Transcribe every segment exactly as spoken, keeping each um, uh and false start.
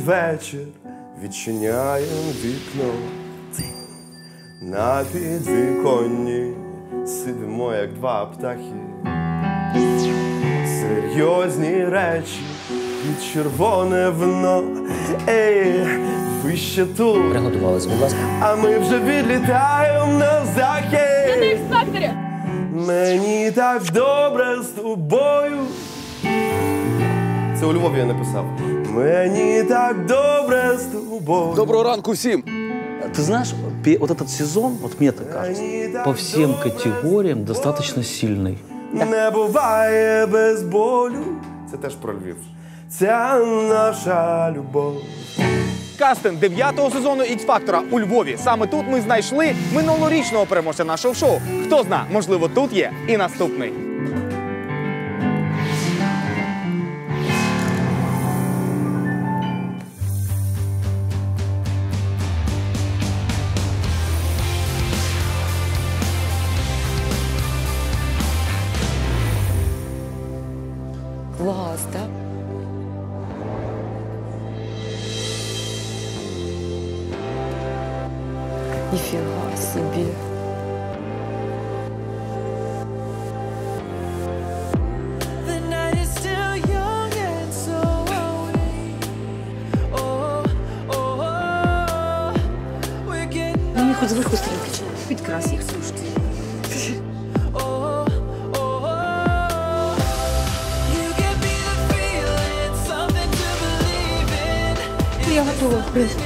вечір, відчиняєм вікно. На підвіконні сидимо, як два птахи. Серйозні речі і червоне вино. Ей, ви ще тут. Приготувались, будь ласка. А ми вже відлітаємо на захід. Я на Ікс-факторі. Мені так добре з тобою. Це у Львові я написав. Мені так добре з тобою. Доброго ранку всім. Ты знаешь, вот этот сезон, вот мне так кажется, по всем категориям достаточно сильный. Не буває без болю. Це теж про Львів. Ця наша любов. Кастинг дев'ятого сезону Ікс-фактора у Львові. Саме тут ми знайшли минулорічного переможця нашого шоу. Хто зна, можливо, тут є і наступний. Класс, да? Нифига себе. Мені хоч звичку стрілки, підкрас їх, слушайте. Я готова, в принципі.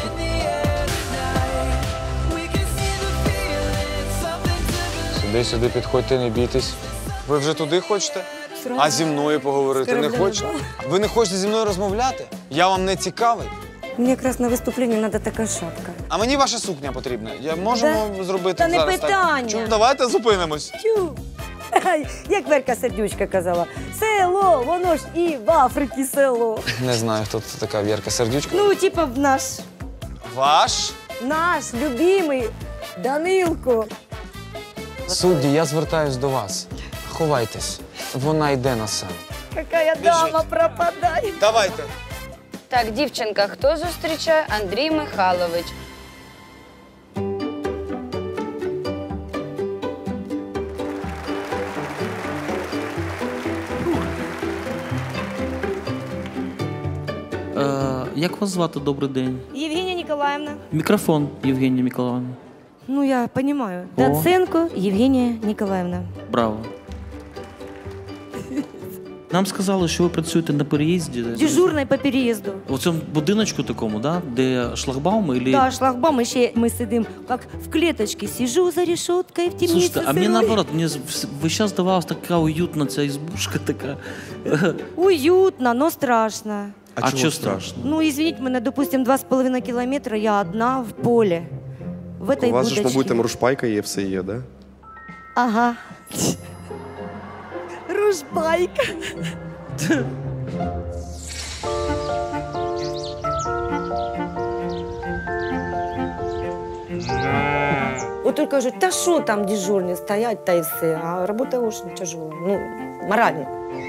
Сюди, сюди підходьте, не бійтесь. Ви вже туди хочете? А зі мною поговорити не хочете? Ви не хочете зі мною розмовляти? Я вам не цікавий? Мне якраз на виступленні треба така шапка. А мені ваша сукня потрібна. Я можемо Да? зробити Та не зараз питання. так? Чому? Давайте зупинимось. Тю. Як Верка Сердючка казала, село, воно ж і в Африці село. Не знаю, хто це така Вірка Сердючка. Ну, типа наш, Ваш? наш любимий Данилко. Судді, я звертаюсь до вас. Ховайтесь. Вона йде на сцену. Какая дама пропадає. Давайте. Так, дівчинка, хто зустрічає? Андрій Михайлович. Е, як вас звати, добрий день? Євгенія Ніколаївна. Мікрофон, Євгенія Миколаївна. Ну, я розумію. О. Доценко Євгенія Ніколаївна. Браво. Нам сказали, що ви працюєте на переїзді. Дежурна по переїзду. У цьому будиночку такому, да? Де шлагбауми? Или... Да, шлагбаум, ще ми сидимо, як в клеточці. Сижу за решеткою в темниці. Слушайте, а мені наоборот, мені ви зараз здавалась така уютна ця избушка така. Уютно, но страшно. А, а що страшно? Ну, извините мене, допустим, два з половиною кілометра, я одна в полі. В этой У вас же ж, будочці. мабуть, там рушпайка є, все є, да? Ага. Рушпайка. Вот только кажуть, та що там дежурні стоять, та і все. А робота дуже тяжела, ну, морально.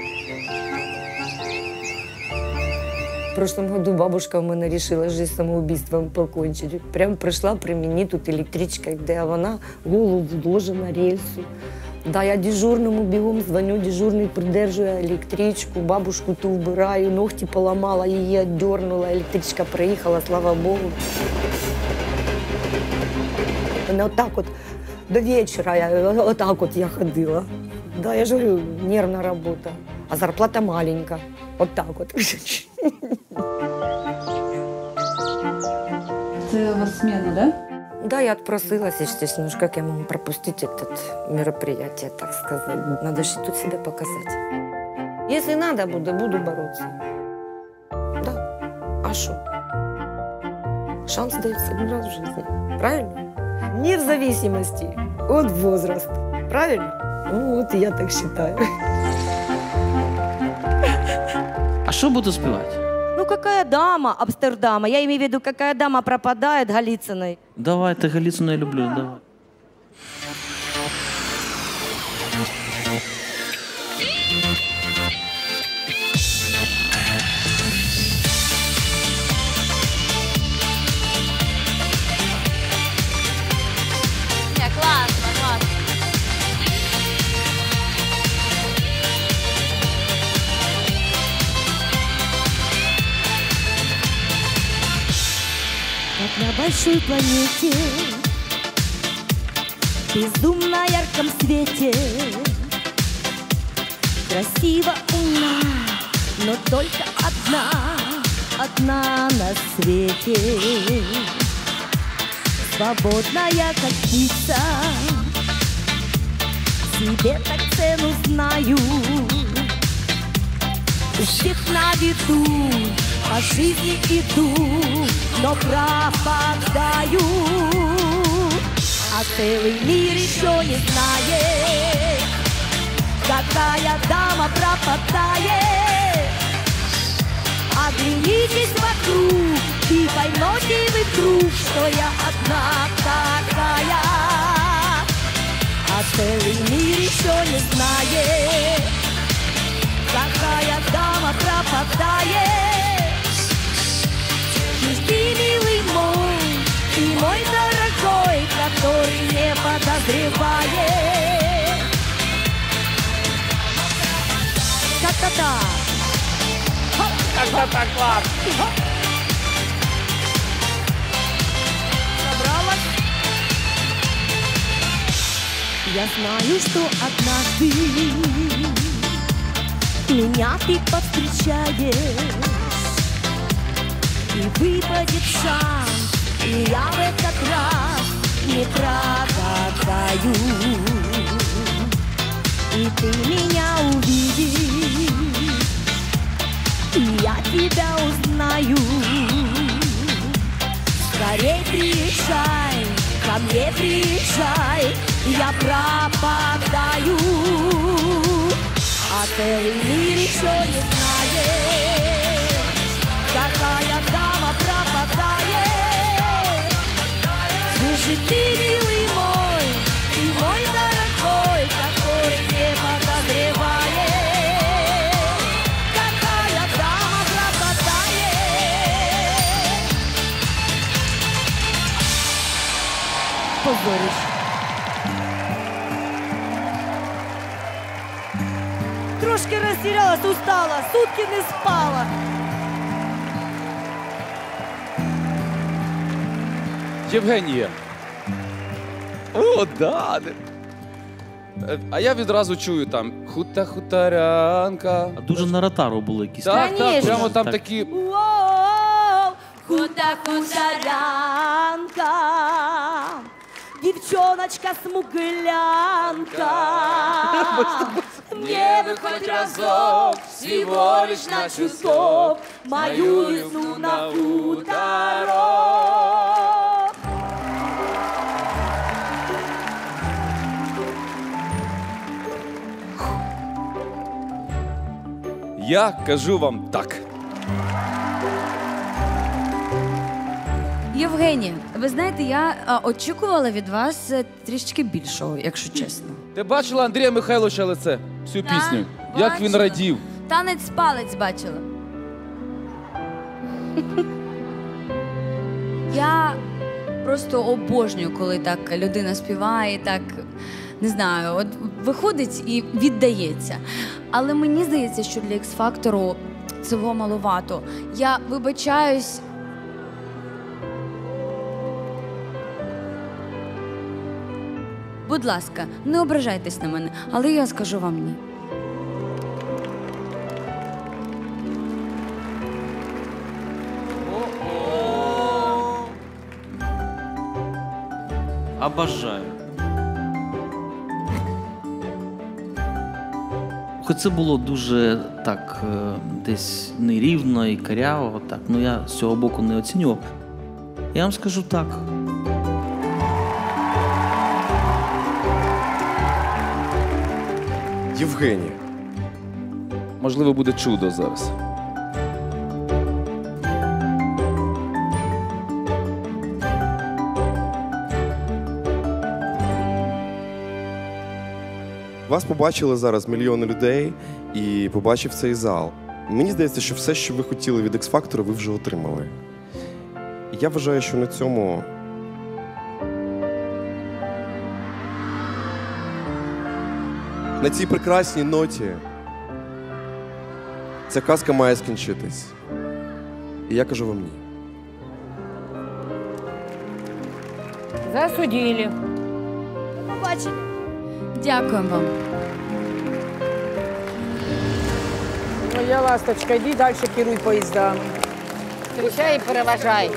В прошлом году бабушка у мене решила жизнь самоубийством покончить. Прям прийшла при мені тут електричка, де вона голову вложила на рельсу. Да, я дежурному бігом дзвоню, дежурний придержує електричку, бабушку ту вбираю, ногті поламала, її віддернула, електричка приїхала, слава Богу. Вона отак от до вечора, я, отак от я ходила. Да, я ж говорю, нервна робота, а зарплата маленька. Отак от. Це у вас смена, да? Да, я отпросилась, естественно, уж как я могу пропустить это мероприятие, так сказать. Надо же тут себя показать. Если надо, буду, буду бороться. Да. А что? Шанс дается один раз в жизни. Правильно? Не в зависимости от возраста. Правильно? Ну вот и я так считаю. А що буду співати? Ну какая дама Амстердама? Я имею в виду, какая дама пропадает Голицыной. Давайте, Голицыну я люблю, давай. большой планете, безумно ярком свете. Красиво, умна, но только одна, одна на свете. Свободная, как птица, себе так цену знаю. У всех на виду, по жизни иду, но пропадаю. А целый мир еще не знает, какая дама пропадает. Оглянитесь вокруг и поймете вы вдруг, что я одна такая. А целый мир еще не знает, какая дама пропадает. Жди, милый мой, ты мой дорогой, который не подозревает. Как-то-то. Как-то так, класс. Собралась. Я знаю, что однажды меня ты повстречаешь, и выпадет шанс, и я в этот раз не прогадаю. И ты меня увидишь, и я тебя узнаю. Скорей приезжай, ко мне приезжай, я пропадаю. А целый мир еще не знает, какая дама пропадает. Слушай, ты, милый мой, ты мой дорогой, который не подозревает, какая дама пропадает. Позоришь. Трошки розтірялась, устала, сутки не спала. Євгенія. О, да. Е, А я відразу чую там хута-хутарянка. А дуже на ротару були якісь. Так, так, Конечно. прямо там Так. такі. Воу, хута-хутарянка, девчоночка смуглянка. Мне бы хоть разок, всего лишь на часок, мою весну на хуторок. Я кажу вам так. Євгенія, ви знаєте, я а, очікувала від вас е, трішечки більшого, якщо чесно. Ти бачила Андрія Михайловича лице? Всю Так, пісню. Як він бачила. радів. Танець палець бачила. Я просто обожнюю, коли так людина співає, так, не знаю, от виходить і віддається. Але мені здається, що для X-фактору цього маловато. Я вибачаюсь. Будь ласка, не ображайтесь на мене, але я скажу вам ні. Обожаю. Хоч це було дуже так е, десь нерівно і каряво, так, ну я з цього боку не оцінював. Я вам скажу так. Євгенія. Можливо, буде чудо зараз. Вас побачили зараз мільйони людей і побачив цей зал. Мені здається, що все, що ви хотіли від X-Factor, ви вже отримали. І я вважаю, що на цьому на цій прекрасній ноті ця казка має скінчитись. І я кажу вам ні. Засудили. Побачення. Дякуємо вам. Моя ласточка, йди далі керуй поїздами. Встречай і переважай.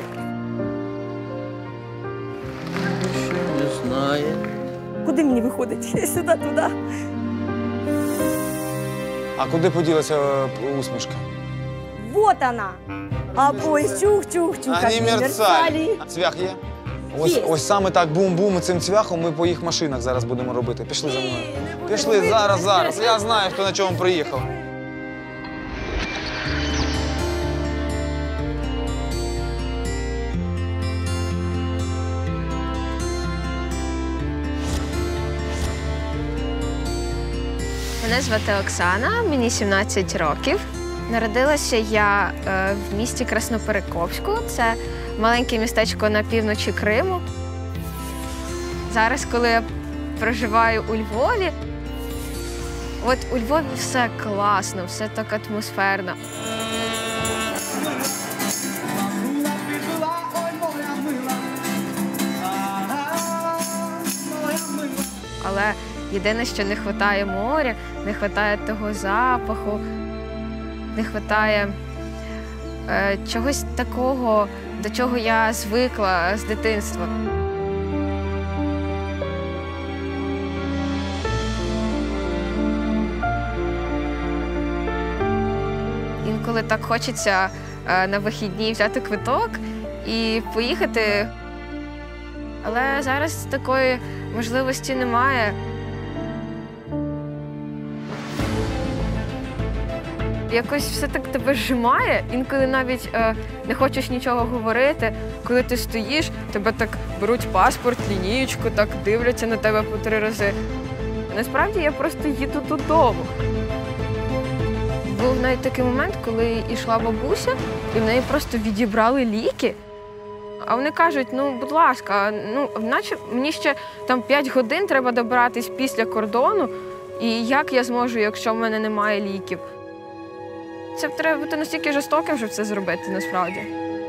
Ще не знає. Куди мені виходить? Сюди, туди. А куди поділася е, усмішка? Вот она. А поїзд чух-чух-чух. Ані мерцалі. Цвях є? Ось, Є. ось саме так бум-бум і цим цвяхом ми по їх машинах зараз будемо робити. Пішли за мною. Пішли, зараз, зараз. Я знаю, хто на чому приїхав. Мене звати Оксана, мені сімнадцять років. Народилася я е, в місті Красноперекопську. Це маленьке містечко на півночі Криму. Зараз, коли я проживаю у Львові, от у Львові все класно, все так атмосферно. Але єдине, що не вистачає моря, не вистачає того запаху, не вистачає е, чогось такого, до чого я звикла з дитинства. Інколи так хочеться е, на вихідні взяти квиток і поїхати. Але зараз такої можливості немає. Якось все так тебе зжимає, інколи навіть е, не хочеш нічого говорити. Коли ти стоїш, тебе так беруть паспорт, лінієчку, так дивляться на тебе по три рази. Насправді я просто їду додому. Був навіть такий момент, коли йшла бабуся, і в неї просто відібрали ліки. А вони кажуть, ну, будь ласка, ну, наче мені ще там п'ять годин треба добиратись після кордону, і як я зможу, якщо в мене немає ліків? Це треба бути настільки жорстоким, щоб це зробити, насправді.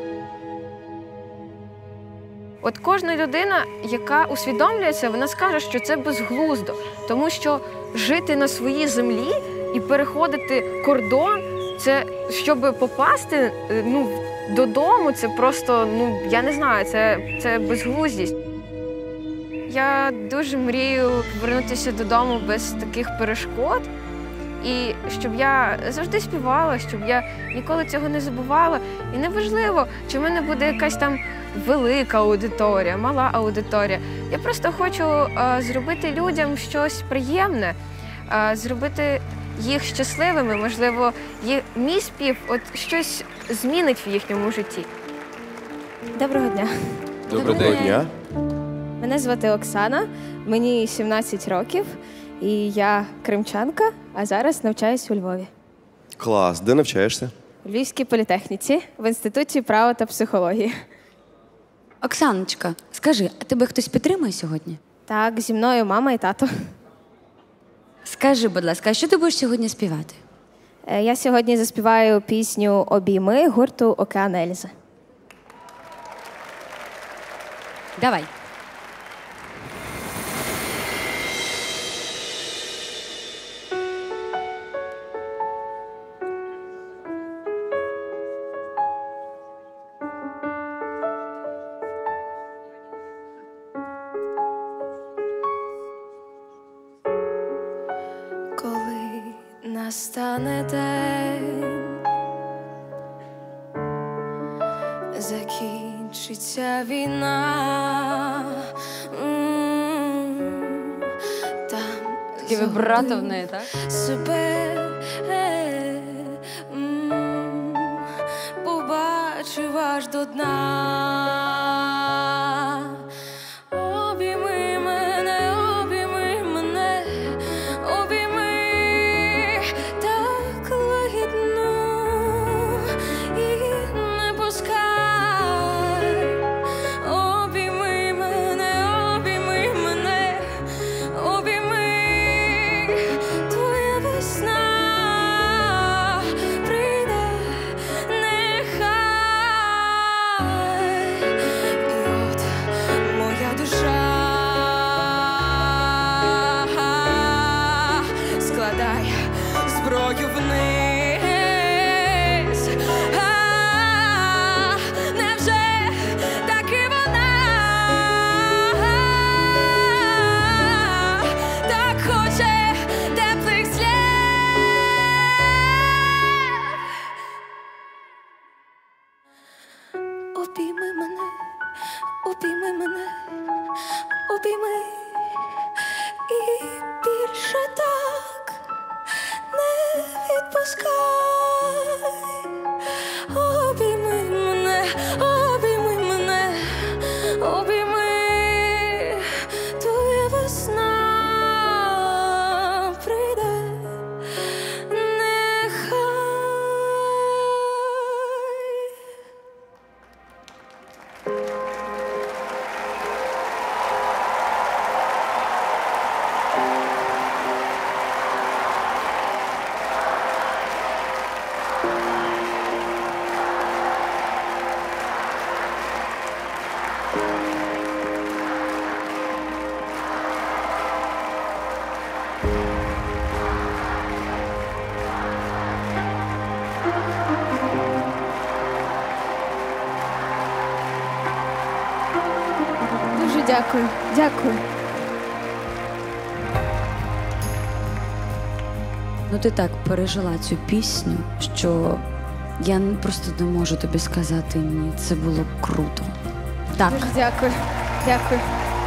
От кожна людина, яка усвідомлюється, вона скаже, що це безглуздо, тому що жити на своїй землі і переходити кордон, це, щоб попасти, ну, додому, це просто, ну, я не знаю, це, це безглуздість. Я дуже мрію повернутися додому без таких перешкод. І щоб я завжди співала, щоб я ніколи цього не забувала. І неважливо, чи в мене буде якась там велика аудиторія, мала аудиторія. Я просто хочу а, зробити людям щось приємне, а, зробити їх щасливими, можливо, їх, мій спів от щось змінить в їхньому житті. Доброго дня. Доброго дня. Мене звати Оксана, мені сімнадцять років, і я кримчанка, а зараз навчаюсь у Львові. Клас. Де навчаєшся? У Львівській політехніці, в Інституті права та психології. Оксаночка, скажи, а тебе хтось підтримує сьогодні? Так, зі мною мама і тато. Скажи, будь ласка, а що ти будеш сьогодні співати? Е, Я сьогодні заспіваю пісню «Обійми» гурту «Океан Ельзи». Давай. Коли настане день, закінчиться війна, м, там Такий вібрато в неї, так? себе м, побачив аж до дна. Обійми мене, обійми мене, обійми так лагідно і не пускай. Обійми мене, обійми мене, обійми, твоя весна прийде, нехай крок вниз. А, невже таки вона так хоче теплих слів? Обійми мене, обійми мене, обійми і більше так не відпускай. Обійми мене, обійми мене, обійми, твоя весна прийде, нехай. Дуже дякую. Дякую. Ну ти так пережила цю пісню, що я просто не можу тобі сказати ні. Це було круто. Так. Дуже дякую. Дякую.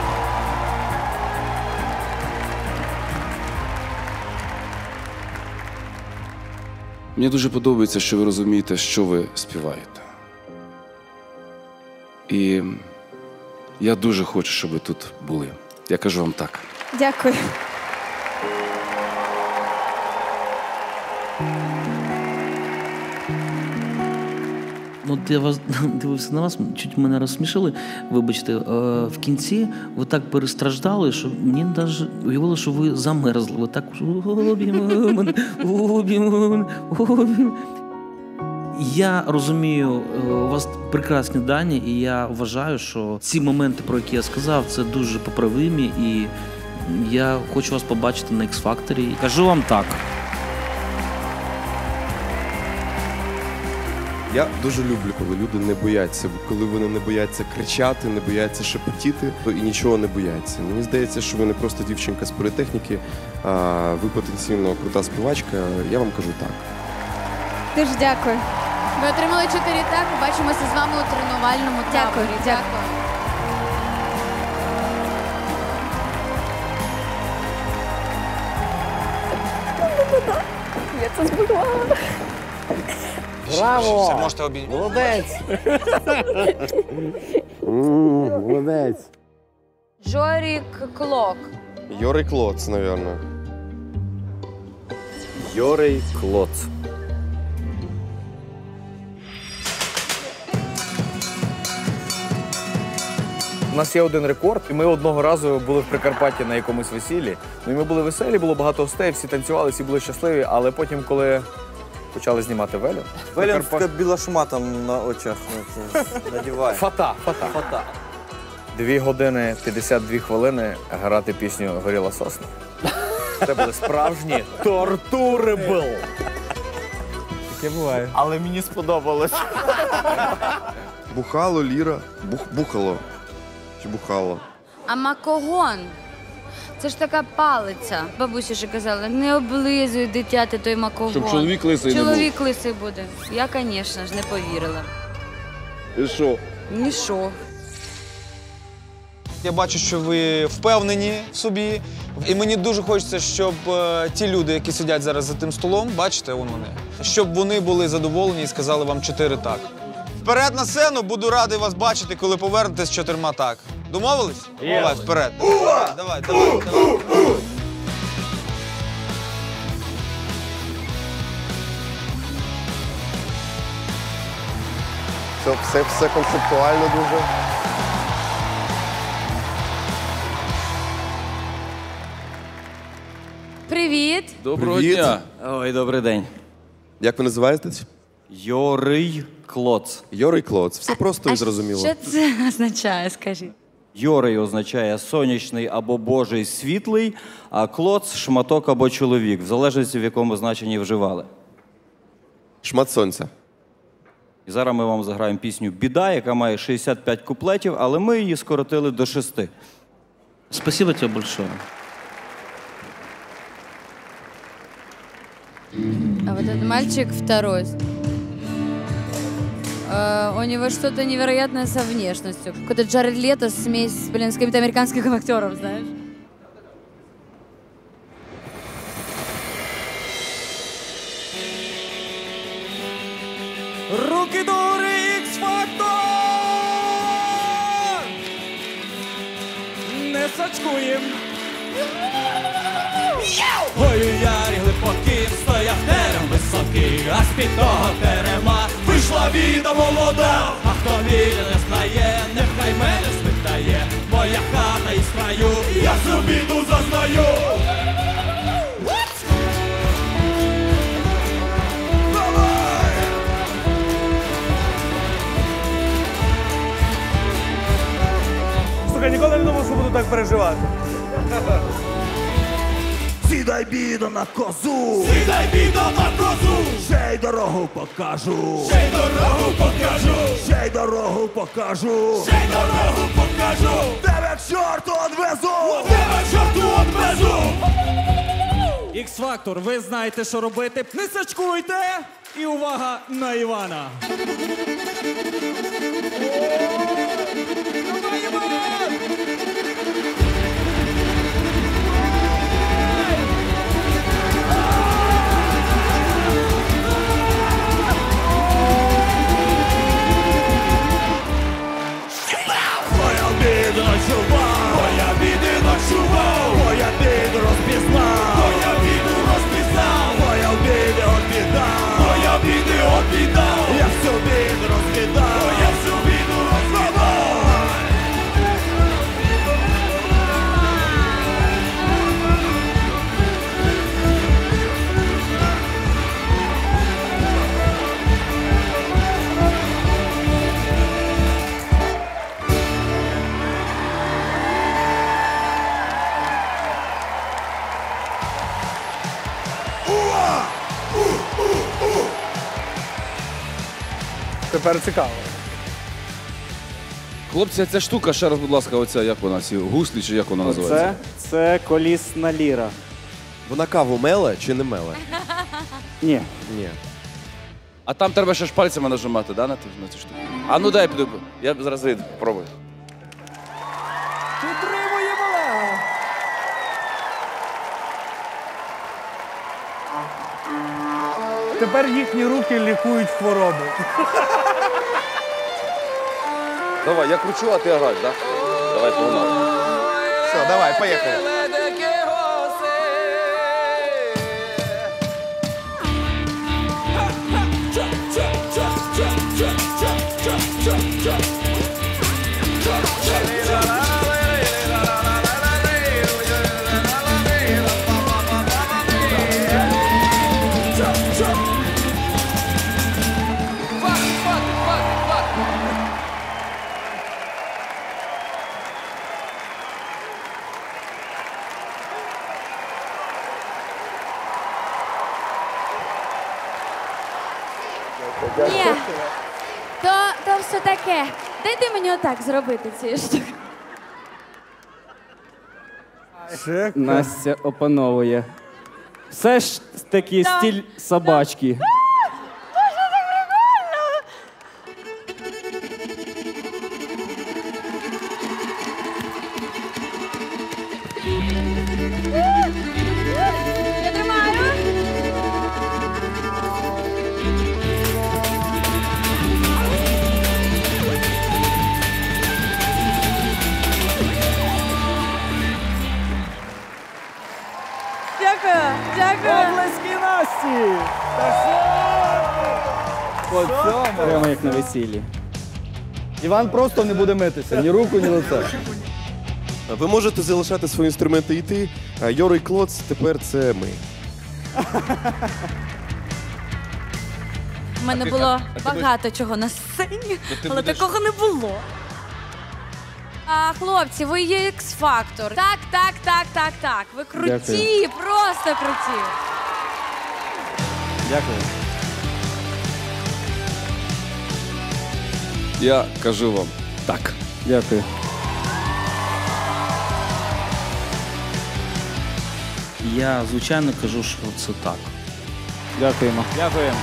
Мені дуже подобається, що ви розумієте, що ви співаєте. І я дуже хочу, щоб ви тут були. Я кажу вам так. Дякую. Ну, от я вас дивився на вас, чуть мене розсмішили. Вибачте, е, в кінці ви так перестраждали, що мені навіть уявило, що ви замерзли. Ви так обійми мене, обійми мене, обійми. Я розумію, е, у вас прекрасні дані, і я вважаю, що ці моменти, про які я сказав, це дуже поправимі, і я хочу вас побачити на X-Factor. Кажу вам так. Я дуже люблю, коли люди не бояться, коли вони не бояться кричати, не бояться шепотіти і нічого не бояться. Мені здається, що ви не просто дівчинка з політехніки, а ви потенційно крута співачка. Я вам кажу так. Дуже дякую. Ми отримали чотири так. Побачимося з вами у тренувальному Дякую. таборі. Дякую. Я це збудувала. Браво! Все, можете обійняти. Молодець! Молодець! Жорік Клок. Йорий Клоц, напевно. Йорий Клоц. У нас є один рекорд, і ми одного разу були в Прикарпатті на якомусь весіллі. Ну і ми були веселі, було багато гостей, всі танцювали, всі були щасливі, але потім, коли почали знімати Велю... Веля така біла шмата на очах надіває. Фата, фата. фата. Дві години п'ятдесят дві хвилини грати пісню «Горіла сосна». Це були справжні тортури був. Таке буває. Але мені сподобалось. Бухало, Ліра. Бух, бухало. Чи бухало? А макогон – це ж така палиця. Бабусі ще казали, не облизуй, дитяти, той макогон. Щоб чоловік лисий не був. Чоловік лисий буде. Я, звісно ж, не повірила. І що? Ні що. Я бачу, що ви впевнені в собі. І мені дуже хочеться, щоб е, ті люди, які сидять зараз за тим столом, бачите, вон вони, щоб вони були задоволені і сказали вам чотири так. Вперед на сцену, буду радий вас бачити, коли повернетесь з чотирма так. Домовились? Є. Давай, вперед. Давай, давай, давай. давай. Це все, все концептуально дуже. Привіт. Доброго Привіт. дня. Ой, добрий день. Як ви називаєтесь? Йорий Клоц. Йорий Клоц. Все просто і зрозуміло. Що це означає, скажіть? Йорий означає сонячний або божий світлий, а клоц – шматок або чоловік, в залежності в якому значенні вживали. Шмат сонця. І зараз ми вам заграємо пісню «Біда», яка має шістдесят п'ять куплетів, але ми її скоротили до шести. Спасибо тебе большое. А вот этот мальчик второй. Э, у него что-то невероятное со внешностью. Какой-то Джаред Лето, смесь, блин, с каким-то американским актером, знаешь? Руки дори, Ікс-фактор! Не сачкуєм! Ой, у ярі глибоким стояв терем високий, а з-під того терема вийшла віда молода. А хто віда не знає, нехай мене спитає. Моя хата із краю, я цю біду зазнаю. Слухай, ніколи не думав, що буду так переживати. Сідай, бідо, на козу! Сідай, бідо, на козу! Ще й дорогу покажу! Ще й дорогу покажу! Ще й дорогу покажу! Ще й дорогу покажу! Тебе к чорту одвезу! Тебе к чорту одвезу! Ікс-фактор, ви знаєте, що робити. Не сачкуйте! І увага на Івана! Давай, Іван! Моя біда ночував, моя біди ночував, моя біду розпізнав, моя біду розпізнав, моя біди віддав, моя біди віддав, я всю біду розкидав, я всю біду розкидав. Тепер цікаво. Хлопці, ця штука, ще раз, будь ласка, оця, як вона, ці гуслі, чи як вона називається? Це, це колісна ліра. Вона каву меле чи не меле? Ні. Ні. А там треба ще ж пальцями нажимати, да, на, ту, на цю штуку? А ну дай, піду. Я зараз зайду, попробую. Підтримуємо Олега! Тепер їхні руки лікують хвороби. Давай, я кручу, а ти граєш, так? Да? Давай, погнали. Все, давай, поїхали. Ні, то, то все таке. Дайте мені отак зробити цією штукою. Настя опановує. Все ж таки Да. стиль собачки. Боже, так прикольно! Я тримаю. Дякую, дякую. Облески Насті! По цьому. Прямо як на весіллі. Іван просто не буде митися, ні руку, ні лице. Ви можете залишати свої інструменти і йти, а Йорий Клоц тепер це ми. У мене А ти- було а- а ти багато чого на сцені, То ти але будеш- такого не було. А, хлопці, ви є X-Factor. Так, так, так, так, так. Ви круті, Дякую. просто круті. Дякую. Я кажу вам так. Дякую. Я, звичайно, кажу, що це так. Дякуємо. Дякуємо.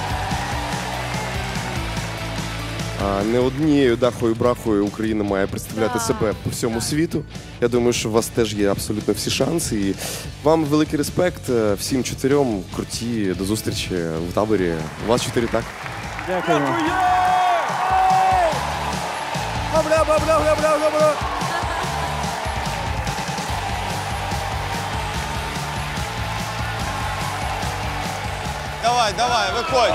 А не однією дахою брахою Україна має представляти Так. себе по всьому світу. Я думаю, що у вас теж є абсолютно всі шанси. І вам великий респект. Е, Всім чотирьом круті. До зустрічі в таборі. У вас чотири, так? Дякуємо. Давай, давай, виходь.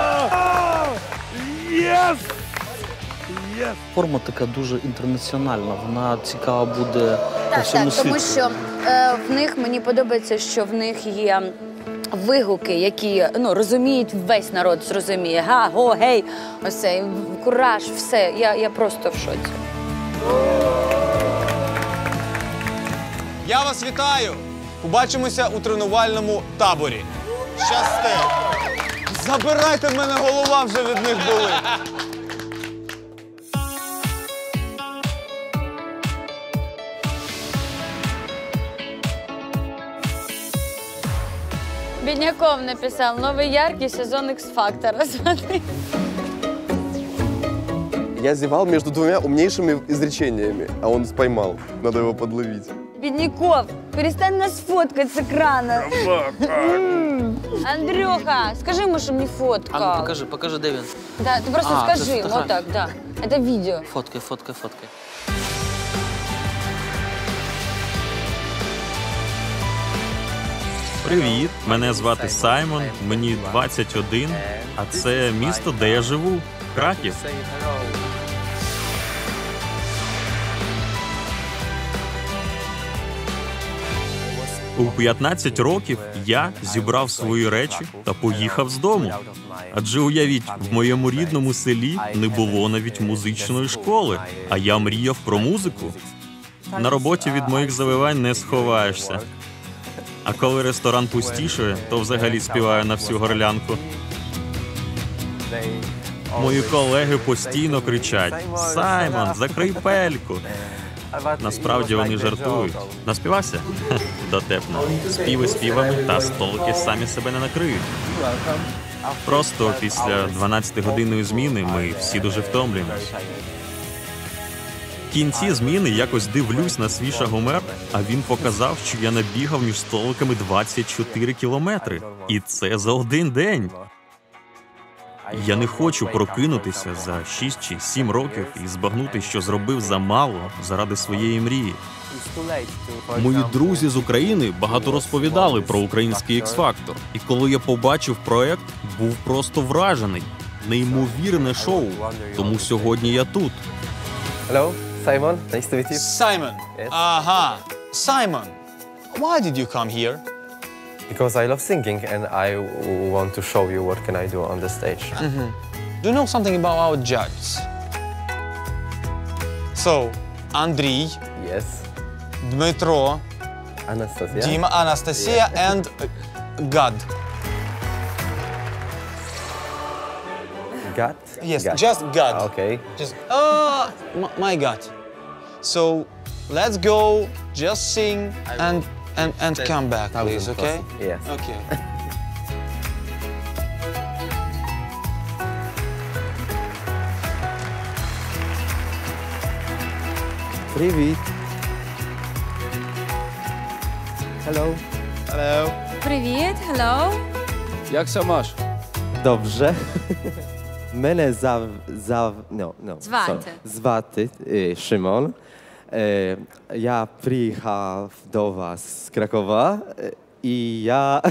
Єс! Єс! Форма така дуже інтернаціональна, вона цікава буде по Так, всьому так, світу. тому що е, в них мені подобається, що в них є вигуки, які ну розуміють, весь народ зрозуміє. Га, го, гей, ось цей кураж, все. Я, я просто в шоці. Я вас вітаю. Побачимося у тренувальному таборі. Щасти. Забирайте в мене, голова вже від них болить. Бідняков написав новий яркий сезон X-Factor. Смотри. Я зевал между двумя умнейшими изречениями, а он поймал. Надо его подловить. Бідняков, перестань нас фоткати з екрану. М. Андрюха, скажи йому, щоб не фоткав. А ну покажи, покажи, де він. Да, ти просто А, це скажи йому, фотографія. отак, да. Це відео. Фоткай, фоткай, фоткай. Привіт, мене звати Саймон, мені двадцять один, а це місто, де я живу, Краків. У п'ятнадцять років я зібрав свої речі та поїхав з дому. Адже уявіть, в моєму рідному селі не було навіть музичної школи, а я мріяв про музику. На роботі від моїх завивань не сховаєшся. А коли ресторан пустішує, то взагалі співаю на всю горлянку. Мої колеги постійно кричать: «Саймон, закрий пельку!» Насправді вони жартують. Наспівався? Дотепно. Співи співами, та столики самі себе не накриють. Просто після дванадцятигодинної зміни ми всі дуже втомлюємось. В кінці зміни якось дивлюсь на свій шагомер, а він показав, що я набігав між столиками двадцять чотири кілометри. І це за один день. Я не хочу прокинутися за шість чи сім років і збагнути, що зробив замало заради своєї мрії. Мої друзі з України багато розповідали про український X-Factor. І коли я побачив проект, був просто вражений. Неймовірне шоу. Тому сьогодні я тут. Hello, Simon. Nice to meet you. Simon. Ага. Simon, why did you come here? Because I love singing and I w- want to show you what can I do on the stage. Mm-hmm. Do you know something about our judges? So, Андрій, Yes. Дмитро, Anastasia. Діма, Анастасія and God. God? Yes, God. just God. Okay. Just, oh, m- my God. So, let's go, just sing and and and come back, please, Thousand okay? percent. Yes. Okay. Привіт. Hello. Hello. Привіт, hello. Як ся маш? Добре. Мене зав... зав... No, no. Звати. sorry. Звати е, Шимон. Е, я приїхав до вас з Кракова е, і я...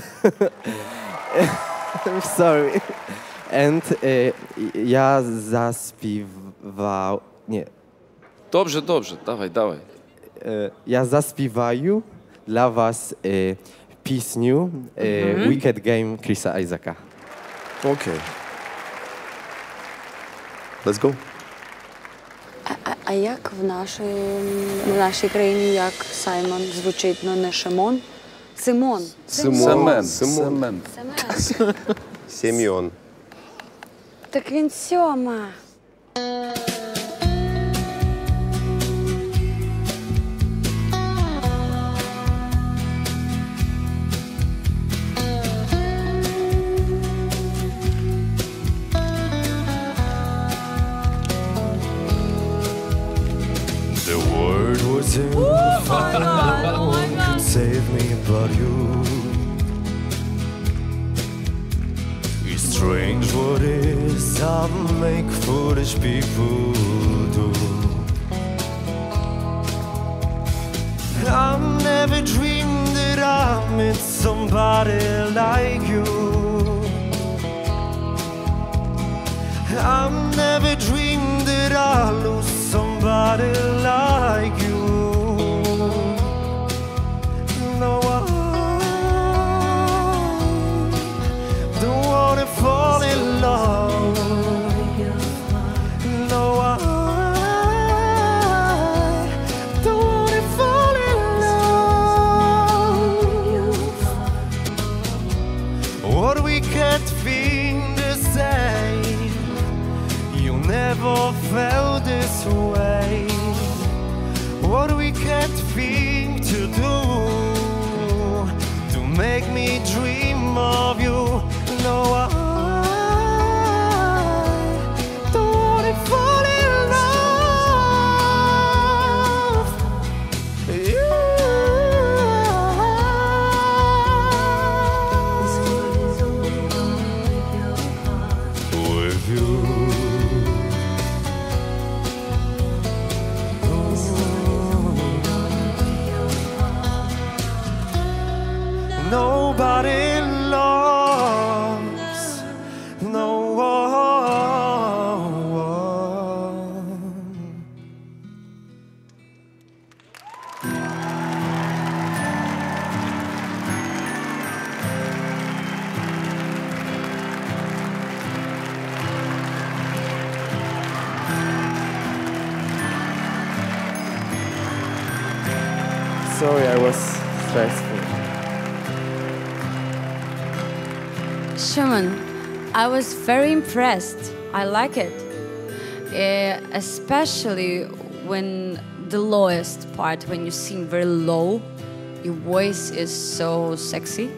I'm sorry. And е, я заспівав... Ні. Добре, добре, давай, давай. Е, я заспіваю для вас е, пісню е, Мгм. Wicked Game Кріса Айзека. Окей. Let's go. А як в нашій, в нашій країні, як Саймон звучить, ну не Шимон? Симон. Симон. Семен. Семен. Семен. Семен. Так він Сьома. The word was in the fire, no one could save me but you. It's strange what is I make foolish people do. I never dreamed that I met somebody like you. I never dreamed that I lose somebody like you. No, I don't wanna fall in love. No, I don't wanna fall in love. What we can't feel the same. You never felt this way. What we can't think to do to make me dream of you. No, I don't wanna fall in love. You. With you. Nobody loves no one. Sorry, I was stressful. Shimon, I was very impressed. I like it. Uh, especially when the lowest part, when you sing very low, your voice is so sexy.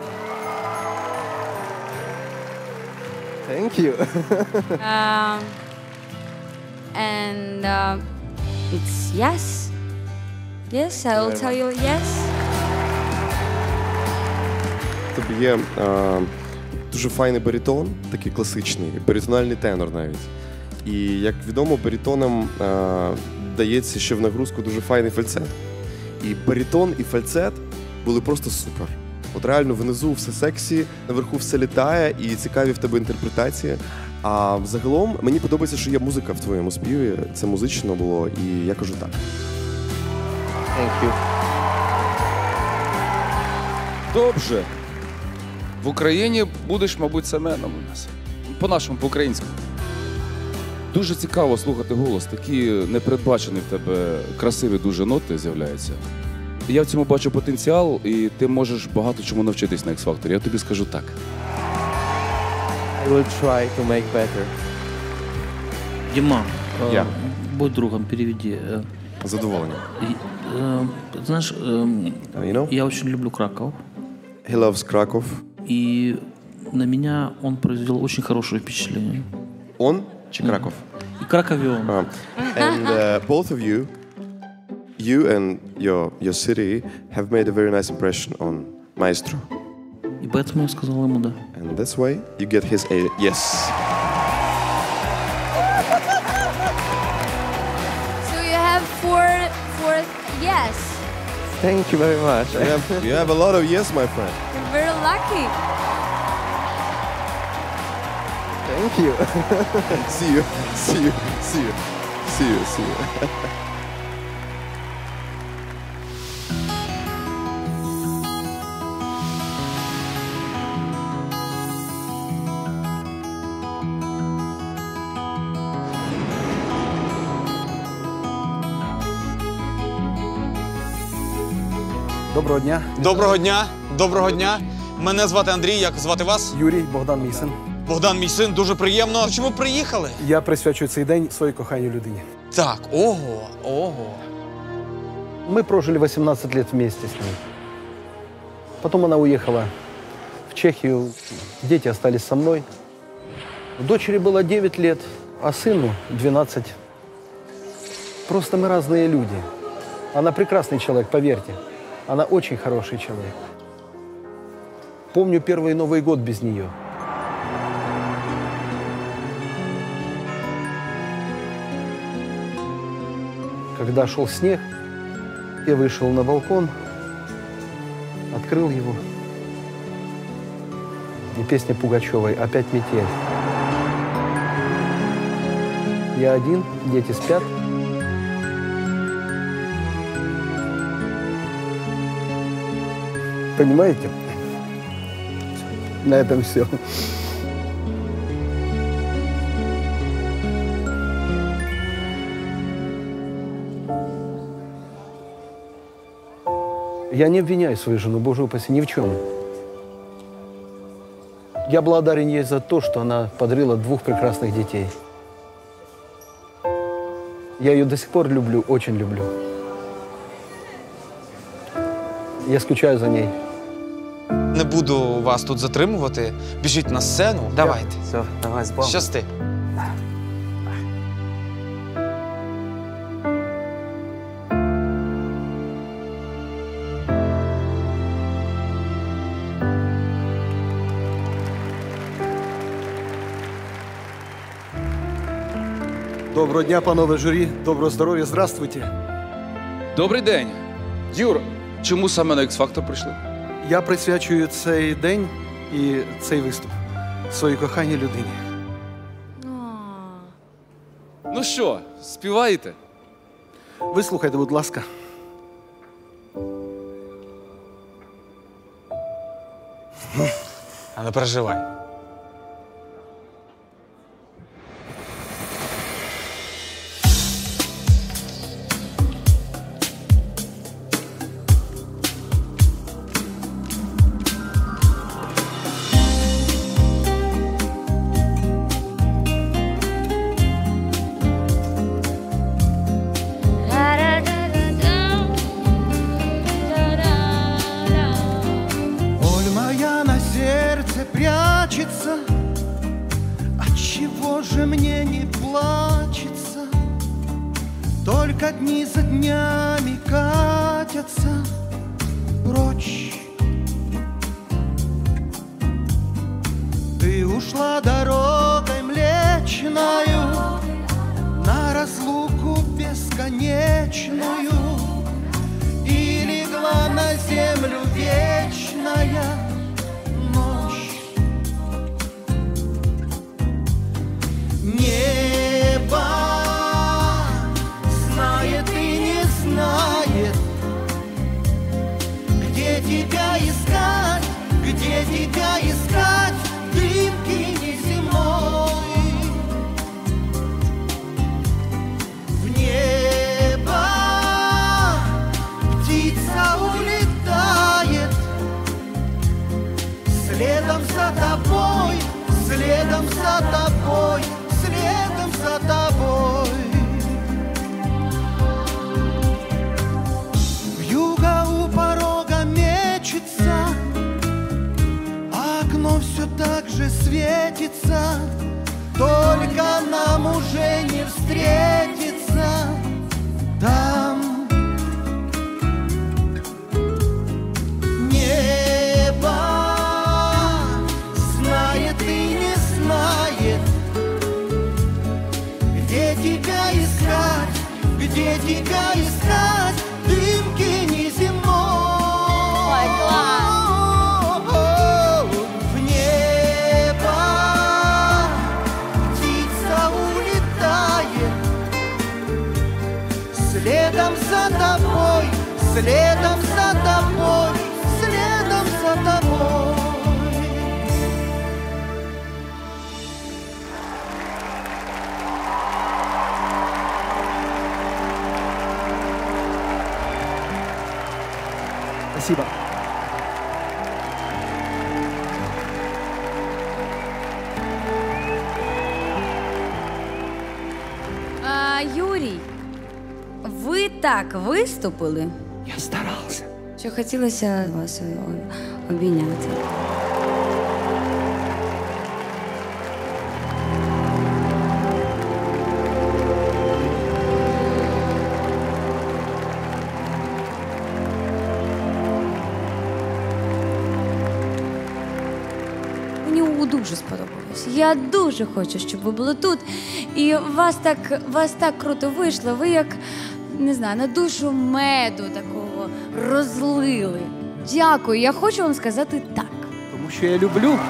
Thank you. um, and uh, it's yes. Yes, I will tell you yes. Тобі є е, дуже файний баритон, такий класичний, баритональний тенор навіть. І, як відомо, баритонам е, дається ще в нагрузку дуже файний фальцет. І баритон, і фальцет були просто супер. От реально внизу все сексі, наверху все літає і цікаві в тебе інтерпретації. А взагалом мені подобається, що є музика в твоєму співі, це музично було, і я кажу так. Thank you. Добре. В Україні будеш, мабуть, Семеном у нас. По-нашому, по-українському. Дуже цікаво слухати голос. Такі непередбачені в тебе красиві дуже ноти з'являються. Я в цьому бачу потенціал, і ти можеш багато чому навчитись на X-Factor. Я тобі скажу так. I will try to make better. Дима, Я. э, будь другом, переведи. Э, Задоволення. и, э, знаешь, э, You know? я очень люблю Краков. He loves Krakow. И на меня он произвел очень хорошее впечатление. Он чи Краков? И Краков, и он. Uh, and uh, both of you, you and your your city, have made a very nice impression on Maestro. И поэтому я сказал ему да. And that's why you get his a yes. So you have four, four yes. Thank you very much. You have, you have a lot of yes, my friend. You're very lucky. Thank you. See you, see you, see you, see you, see you. Доброго дня. Доброго дня. Доброго дня. Мене звати Андрій. Як звати вас? Юрій, Богдан, мій син. Богдан, мій син. Дуже приємно. Чому приїхали? Я присвячую цей день своїй коханій людині. Так, ого, ого. Мы прожили восемнадцать лет вместе с ней. Потом она уехала в Чехию. Дети остались со мной. Дочери было девять лет, а сыну двенадцать. Просто мы разные люди. Она прекрасный человек, поверьте. Она очень хороший человек. Помню первый Новый год без нее. Когда шел снег, я вышел на балкон, открыл его. И песня Пугачевой «Опять метель». Я один, дети спят. Понимаете? На этом все. Я не обвиняю свою жену, Боже упаси, ни в чем. Я благодарен ей за то, что она подарила двух прекрасных детей. Я ее до сих пор люблю, очень люблю. Я скучаю за ней. Не буду вас тут затримувати. Біжіть на сцену. Давайте. Все, давай, з Богом. Щасти. Доброго дня, панове журі. Доброго здоров'я. Здравствуйте. Добрий день. Юр, чому саме на X-Factor прийшли? Я присвячую цей день і цей виступ своїй коханій людині. Ну що, співаєте? Вислухайте, будь ласка. А не переживай. Боль моя на сердце прячется, отчего же мне не плачется? Только дни за днями катятся прочь. Ты ушла дорогой млечною на разлуку бесконечную и легла на землю вечная ночь. Небо знает и не знает, где тебя искать, где тебя искать в дымке неземной. В небо птица улетает, следом за тобой, следом за тобой, следом за тобой. Вьюга у порога мечется, а окно все так же светится, только нам уже не встретиться там. Небо знает и не знает, где тебя искать, где тебя искать в дымке неземной. В небо птица улетает, следом за тобой, следом за тобой, следом за тобой. Спасибо. так виступили. Я старався. Що хотілося вас обійняти. Мені дуже сподобалось. Я дуже хочу, щоб ви були тут. І вас так, вас так круто вийшло. Ви як, не знаю, на душу меду такого розлили. Дякую. Я хочу вам сказати так. Тому що я люблю.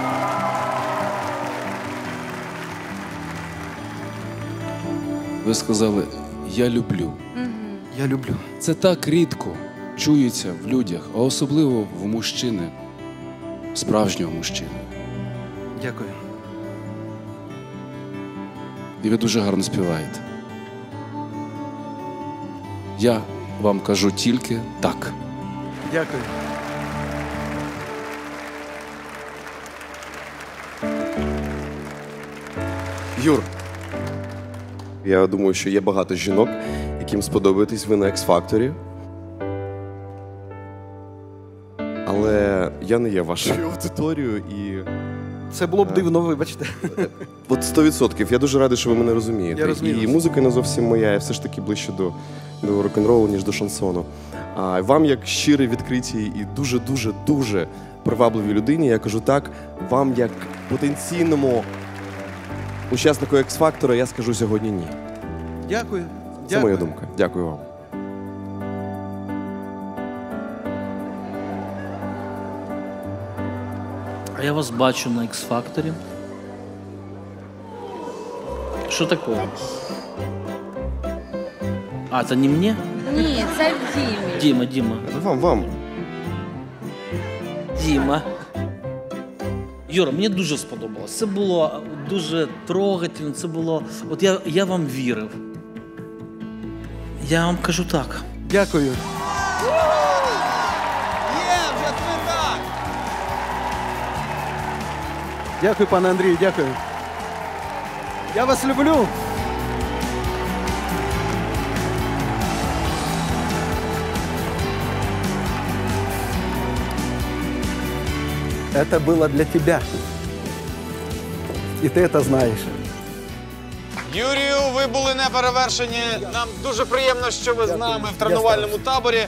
Ви сказали «я люблю». Я люблю. Це так рідко чується в людях, а особливо в мужчини, справжнього мужчини. Дякую. І ви дуже гарно співаєте. Я вам кажу тільки так. Дякую. Юр, я думаю, що є багато жінок, яким сподобаєтесь ви на X-Factor. Але я не є вашою аудиторією і... Це було б дивно, вибачте. От сто відсотків. Я дуже радий, що ви мене розумієте. Я розумію І вас. музика не зовсім моя, я все ж таки ближче до, до рок-н-ролу, ніж до шансону. А вам, як щирій, відкритій і дуже-дуже-дуже привабливій людині, я кажу так, вам, як потенційному учаснику X-Factor, я скажу сьогодні ні. Дякую. Це Дякую. моя думка. Дякую вам. А я вас бачу на X-Factor. Что такое? А, это не мне? Ні, це Дімі. Дима, Дима. Вам, вам. Діма. Юра, мені дуже сподобалось. Це було дуже трогательно, це було... От я, я вам вірив. Я вам кажу так. Дякую. Є, вже твинак! Дякую, пане Андрію, дякую. Я вас люблю. Это было для тебя. И ты это знаешь. Юрію, ви були неперевершені. Нам дуже приємно, що ви з нами в тренувальному таборі.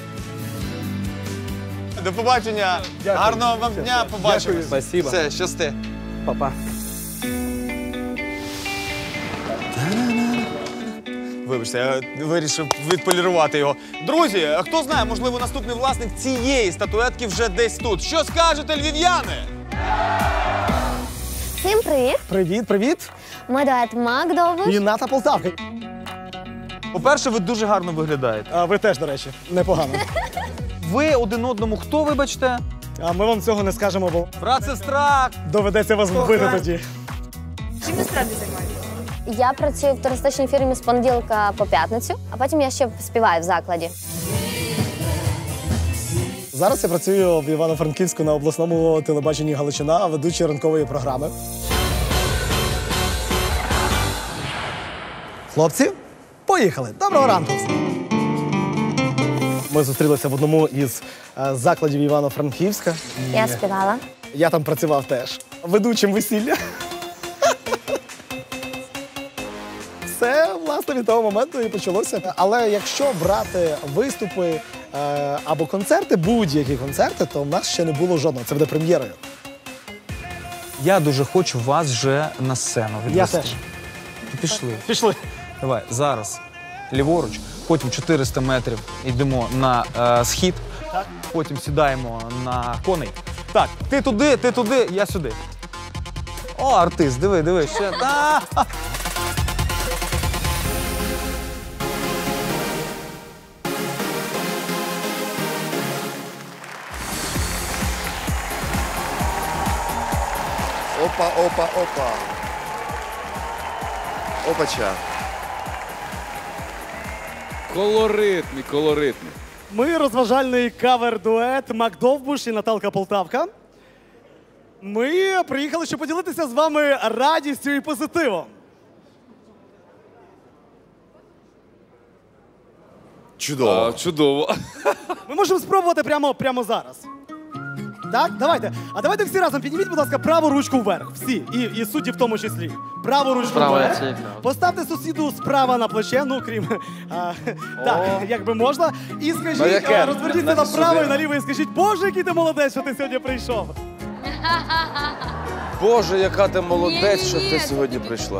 До побачення. Дякую. Гарного вам дня. Побачимось. Дякую. Спасибо. Все, щасти. Па-па. Вибачте, я вирішив відполірувати його. Друзі, а хто знає, можливо, наступний власник цієї статуетки вже десь тут. Що скажете, львів'яни? Всім привіт! Привіт, привіт. Ми дует Макдовбуш. І Ната Полтавка. По-перше, ви дуже гарно виглядаєте. А ви теж, до речі, непогано. Ви один одному хто, вибачте? А ми вам цього не скажемо, бо Брат, сестра. доведеться вас вбити тоді. Чим насправді займаєтеся? Я працюю в туристичній фірмі з понеділка по п'ятницю, а потім я ще співаю в закладі. Зараз я працюю в Івано-Франківську на обласному телебаченні Галичина, ведучий ранкової програми. Хлопці, поїхали. Доброго ранку. Ми зустрілися в одному із е, закладів Івано-Франківська. Я співала. Я там працював теж. Ведучим весілля. Все, власне, від того моменту і почалося. Але якщо брати виступи е, або концерти, будь-які концерти, то в нас ще не було жодного. Це буде прем'єрою. Я дуже хочу вас вже на сцену відвести. Я теж. Пішли. Пішли. Давай, зараз ліворуч, потім чотириста метрів йдемо на е, схід, Так. потім сідаємо на коней. Так, ти туди, ти туди, я сюди. О, артист, диви, диви, ще. А! Опа, опа, опа. Опача. Колоритний, колоритний. Ми розважальний кавер-дует Макдовбуш і Наталка Полтавка. Ми приїхали, щоб поділитися з вами радістю і позитивом. Чудово. А, чудово. Ми можемо спробувати прямо, прямо зараз. Так, давайте. А давайте всі разом підніміть, будь ласка, праву ручку вверх. Всі. І, і судді в тому числі. Праву ручку Справа вверх. це якраз. Поставте сусіду справа на плече, ну крім. А, так, якби можна. І На скажіть, яке? а, розверніться На- на направо сюди. і наліво і скажіть, Боже, який ти молодець, що ти сьогодні прийшов. Боже, яка ти молодець, Ні, що ні, ти ні. сьогодні прийшла.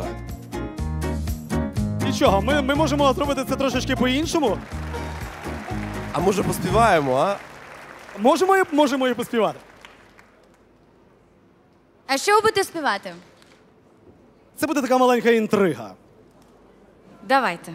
Нічого, ми, ми можемо зробити це трошечки по-іншому. А може поспіваємо, а? Можемо, і- можемо і поспівати. А що ви будете співати? Це буде така маленька інтрига. Давайте.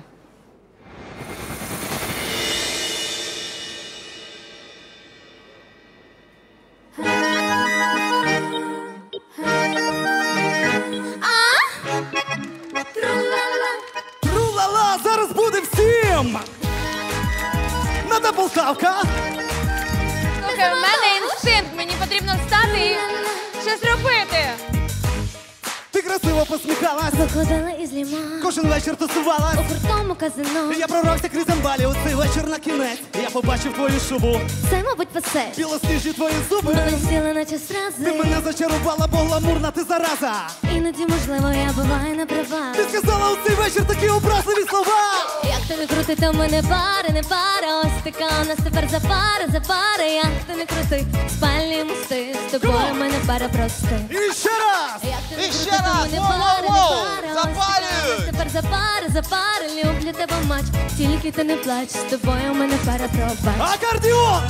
Тру-ла-ла, зараз буде всім! Надо Полтавка! Слухай, у мене інстинкт, мені потрібно встати і щось робити. Ти красиво посміхалась, Виходила із ліма, кожен вечір тусувалась. у крутому казино. Я прорвався крізь амбалі у цей вечір на кінець. Я побачив твою шубу, Це, мабуть, пасе. білосніжні твої зуби. Ми сіли наче стрази. Ти мене зачарувала, бо гламурна ти зараза. Іноді, можливо, я буваю на права. Ти сказала у цей вечір такі образливі слова. Як ти не крути, то ми не пара, не пара. Ось така у нас тепер за пара, за пара. Як ти не крути, спальні мости. З тобою мене пара прости. І ще раз! Як ти не І крути, ще то раз! ми не Воу, пара, не воу, воу! пара. Ось така у нас Запалюй! тепер за пара, за пара. Люблю тебе матч, тільки ти не плач. З тобою у мене пара, пробач. Акордеон!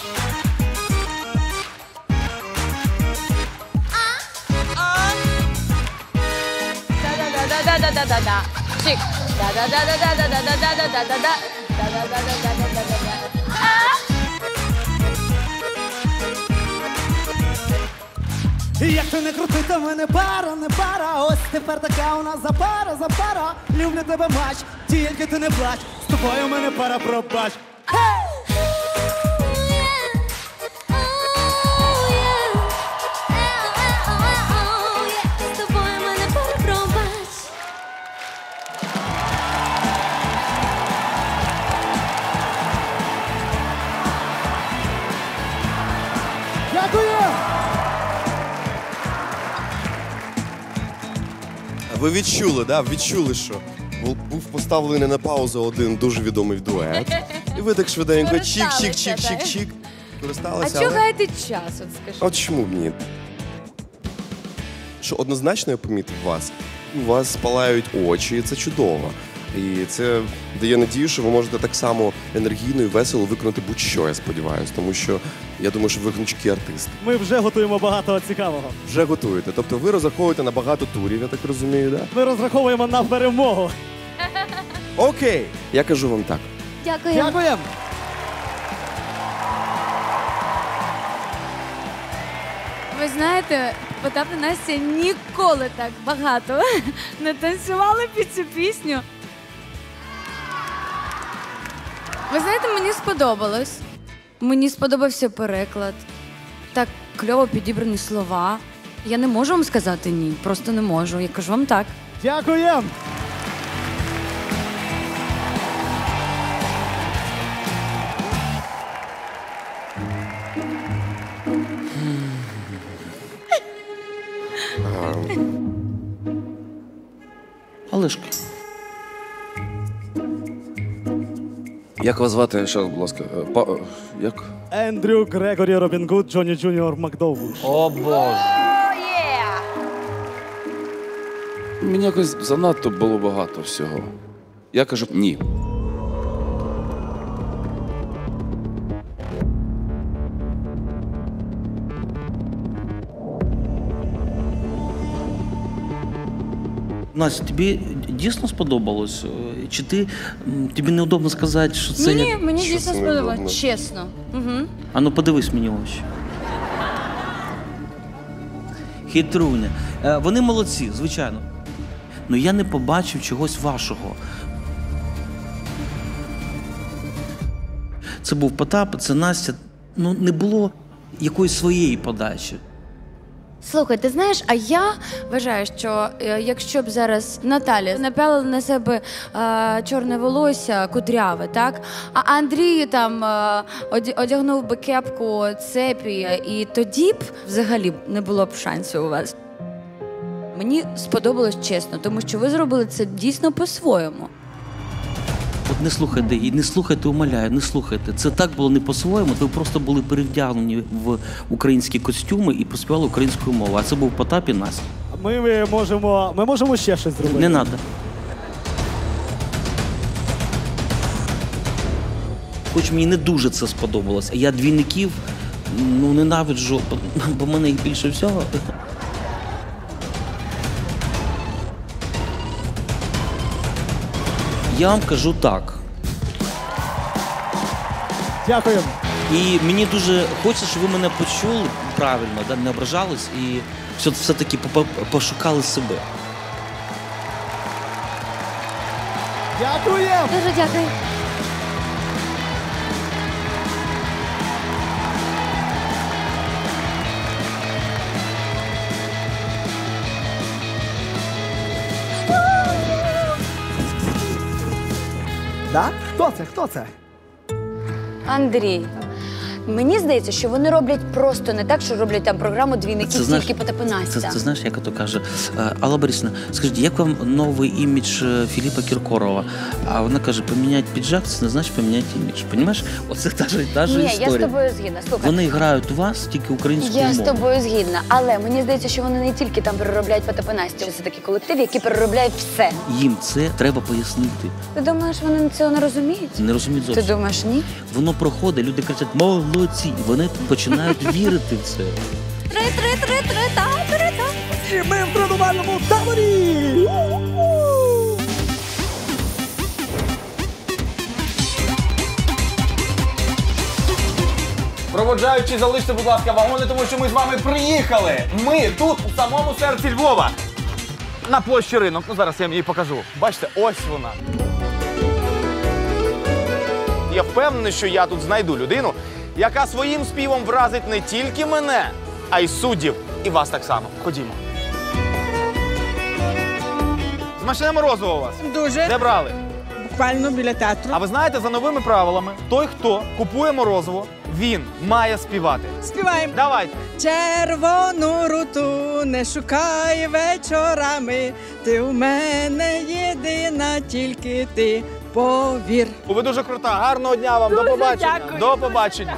Да-да-да-да-да-да-да-да. Чик. Да-да-да-да-да-да-да-да-да-да-да. Да-да-да-да-да-да-да-да. І як ти не крути, то мене пара, не пара. Ось тепер така у нас запара, запара. Люблю тебе матч, тільки ти не плач. З тобою у мене пара, пробач. З тобою у мене пара, пробач. Дякую! Ви відчули, да? Відчули, що бу- був поставлений на паузу один дуже відомий дует. І ви так швиденько чик-чик-чик-чик-чик. А Користалися, чого але... гаяти час, от скажи? От чому б ні? Що однозначно я помітив вас. У вас спалають очі, і це чудово. І це дає надію, що ви можете так само енергійно і весело виконати будь-що, я сподіваюся. Тому що я думаю, що ви гнучкий артист. Ми вже готуємо багато цікавого. Вже готуєте. Тобто ви розраховуєте на багато турів, я так розумію, да? Ми розраховуємо на перемогу. Окей, я кажу вам так. Дякую. Дякуємо. Ви знаєте, Потап і Настя ніколи так багато не танцювали під цю пісню. Ви знаєте, мені сподобалось. Мені сподобався переклад. Так кльово підібрані слова. Я не можу вам сказати ні, просто не можу. Я кажу вам так. Дякуємо. Олешки. Як вас звати? Ще раз, будь ласка. Е, Па... е, Як? Ендрю Грегорі Робін Гуд, Джонні Джуніор Макдовуш. О, Боже. Мені якось занадто було багато всього. Я кажу ні. Настя, тобі дійсно сподобалось? Е, Чи ти м, тобі неудобно сказати, що це Ні, як... мені Що дійсно це сподобалось. неудобно? Чесно. Угу. А ну подивись мені в очі. Хитруня. Е, Вони молодці, звичайно. Ну я не побачив чогось вашого. Це був Потап, це Настя. Ну не було якоїсь своєї подачі. Слухай, ти знаєш, а я вважаю, що е, якщо б зараз Наталя напялила на себе е, чорне волосся, кудряве, так? А Андрій там е, оді- одягнув би кепку, цепі, і тоді б взагалі не було б шансів у вас. Мені сподобалось чесно, тому що ви зробили це дійсно по-своєму. От не слухайте і не слухайте, умоляю, не слухайте. Це так було не по-своєму. Ви просто були перевдягнені в українські костюми і поспівали українською мовою. А це був Потап і Настя. Ми, ми, можемо, ми можемо ще щось зробити. Не треба. Хоч мені не дуже це сподобалось. Я двійників ну, ненавиджу, бо в мене їх більше всього. Я вам кажу так. Дякую. І мені дуже хочеться, щоб ви мене почули правильно, да, не ображались і все- все-таки по- пошукали себе. Дякуємо! Дуже дякую. Да? Хто це? Хто це? Андрій, мені здається, що вони роблять просто не так, що роблять там програму «Двійників» знаєш, тільки Потап і Це, Настя. це знаєш, як ото каже е, Алла Борисівна, скажіть, як вам новий імідж е, Філіпа Кіркорова? А вона каже, поміняти піджак, це не значить поміняти імідж. Понімаєш? Оце та ж, та ж Ні, історія. я з тобою згідна. Слухай, Вони грають у вас тільки українською я з мовою. тобою згідна, але мені здається, що вони не тільки там переробляють Потап і Настю. Це такий колектив, який переробляють все. Їм це треба пояснити. Ти думаєш, вони цього не розуміють? Не розуміють Ти зовсім. думаєш, ні? Воно проходить, люди кричать «молодці», і вони починають вірити в це. Три-три-три-три-та-три-та. І ми в тренувальному таборі! Проводжаючи, залиште, будь ласка, вагони, тому що ми з вами приїхали. Ми тут, у самому серці Львова. На площі Ринок. Ну, зараз я вам її покажу. Бачите, ось вона. Я впевнений, що я тут знайду людину, яка своїм співом вразить не тільки мене, а й суддів. І вас так само. Ходімо. Смачне морозиво у вас? Дуже. Де брали? Буквально біля театру. А ви знаєте, за новими правилами, той, хто купує морозиво, він має співати. Співаємо. Давайте. Червону руту не шукай вечорами. Ти у мене єдина, тільки ти, повір. Ви дуже крута. Гарного дня вам. Дуже До побачення. дякую. До побачення.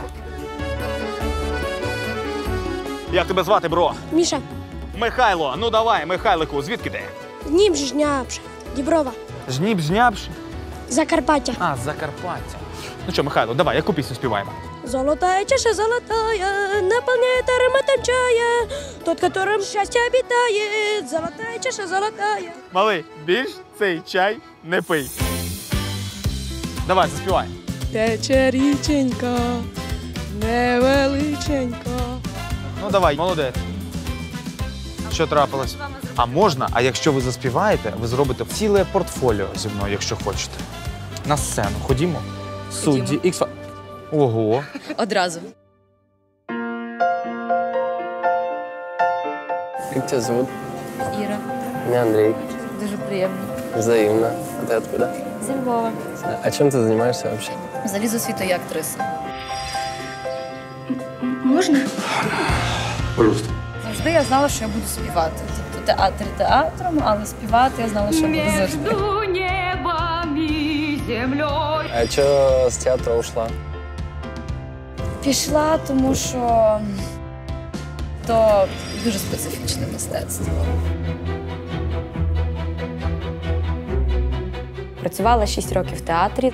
Як тебе звати, бро? Міша, Михайло. Ну давай, Михайлику, звідки ти? Дніп жняпш, Діброва, Жніб, жнябш. Закарпаття. А, з Закарпаття. Ну що, Михайло, давай, яку пісню співаємо? Золотая чаша золотая, наполняет ароматом чая, тот, которым счастье обитает. Золотая чаша золотая. Малий, більш цей чай не пий. Давай, заспівай. Тече річенька, невеличенька. Ну давай, молодець. Що трапилось? А можна, а якщо ви заспіваєте, ви зробите ціле портфоліо зі мною, якщо хочете. На сцену. Ходімо. Судді Ікс. Ого. Одразу. Как тебя зовут? Іра. Меня Андрей. Дуже приємно. Взаимно. А ты откуда? Зі Львова. А чем ты занимаешься вообще? Взагалі з освітою як актриса. Можна? Пожалуйста. Завжди я знала, що я буду співати. Тобто театр театром, але співати я знала, що я буду завжди. А чё с театра ушла? Пішла, тому що то дуже специфічне мистецтво. Працювала шість років в театрі.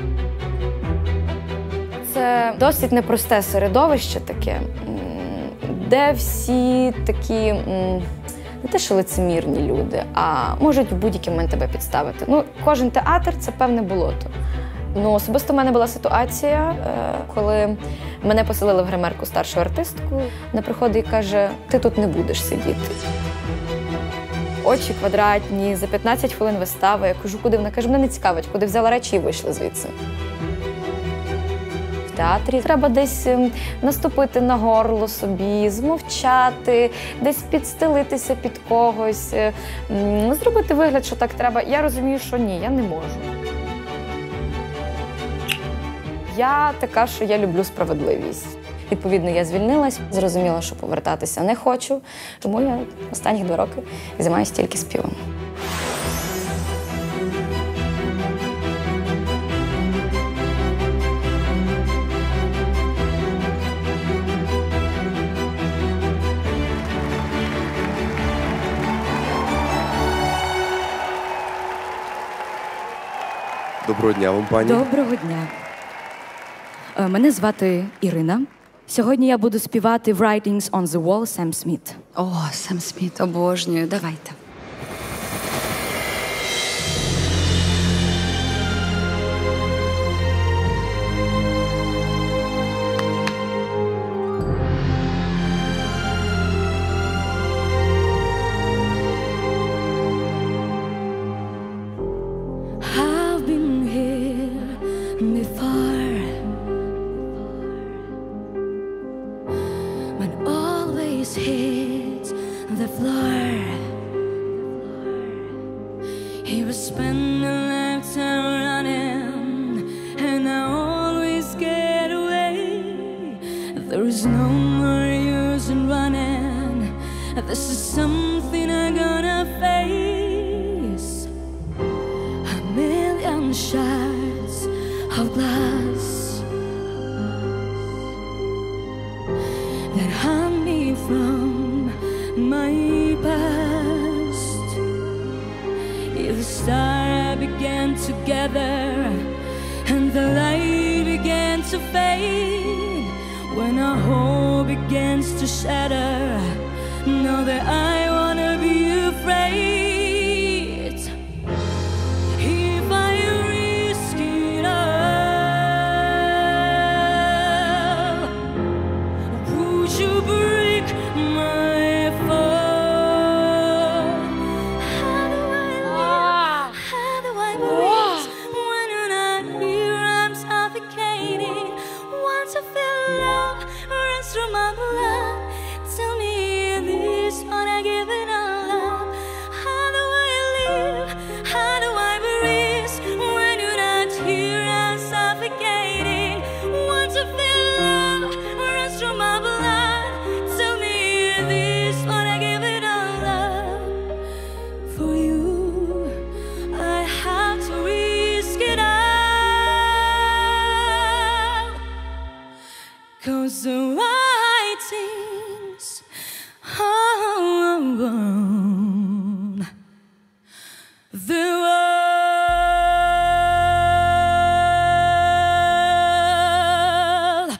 Це досить непросте середовище таке, м, де всі такі м, не те, що лицемірні люди, а можуть в будь-який момент тебе підставити. Ну, кожен театр – це певне болото. Ну, особисто в мене була ситуація, е, коли мене поселили в гримерку старшу артистку. Вона приходить і каже, ти тут не будеш сидіти. Очі квадратні, за п'ятнадцять хвилин вистави. Я кажу, куди? Вона каже, мене не цікавить, куди взяла речі і вийшла звідси. театрі треба десь ем, наступити на горло собі, змовчати, десь підстелитися під когось, е, м, зробити вигляд, що так треба. Я розумію, що ні, я не можу. Я така, що я люблю справедливість. Відповідно, я звільнилась, зрозуміла, що повертатися не хочу, тому я останні два роки займаюся тільки співом. Доброго дня вам, пані. Доброго дня. Е, Мене звати Ірина. Сьогодні я буду співати «Writings on the Wall» Сем Сміт. О, Сем Сміт, обожнюю. Давайте. I've been here before, but always hits the floor. He was spending a lifetime running, and I always get away. There is no more use in running. This is something I'm gonna face. A million shards of glass that haunt me from my past. If the stars began together and the light began to fade, when our hope begins to shatter, know that I wanna be afraid. If I risk it all, would you break my fall? How do I live? How do I breathe? When you're not here, I'm suffocating. Once I feel love runs through my blood, tell me this, what I give it all up. How do I live? How do I breathe? When you're not here, I'm suffocating. Once I feel love runs through my blood, tell me this, what I give it all up. For you, I have to risk it all. 'Cause the writings on the wall.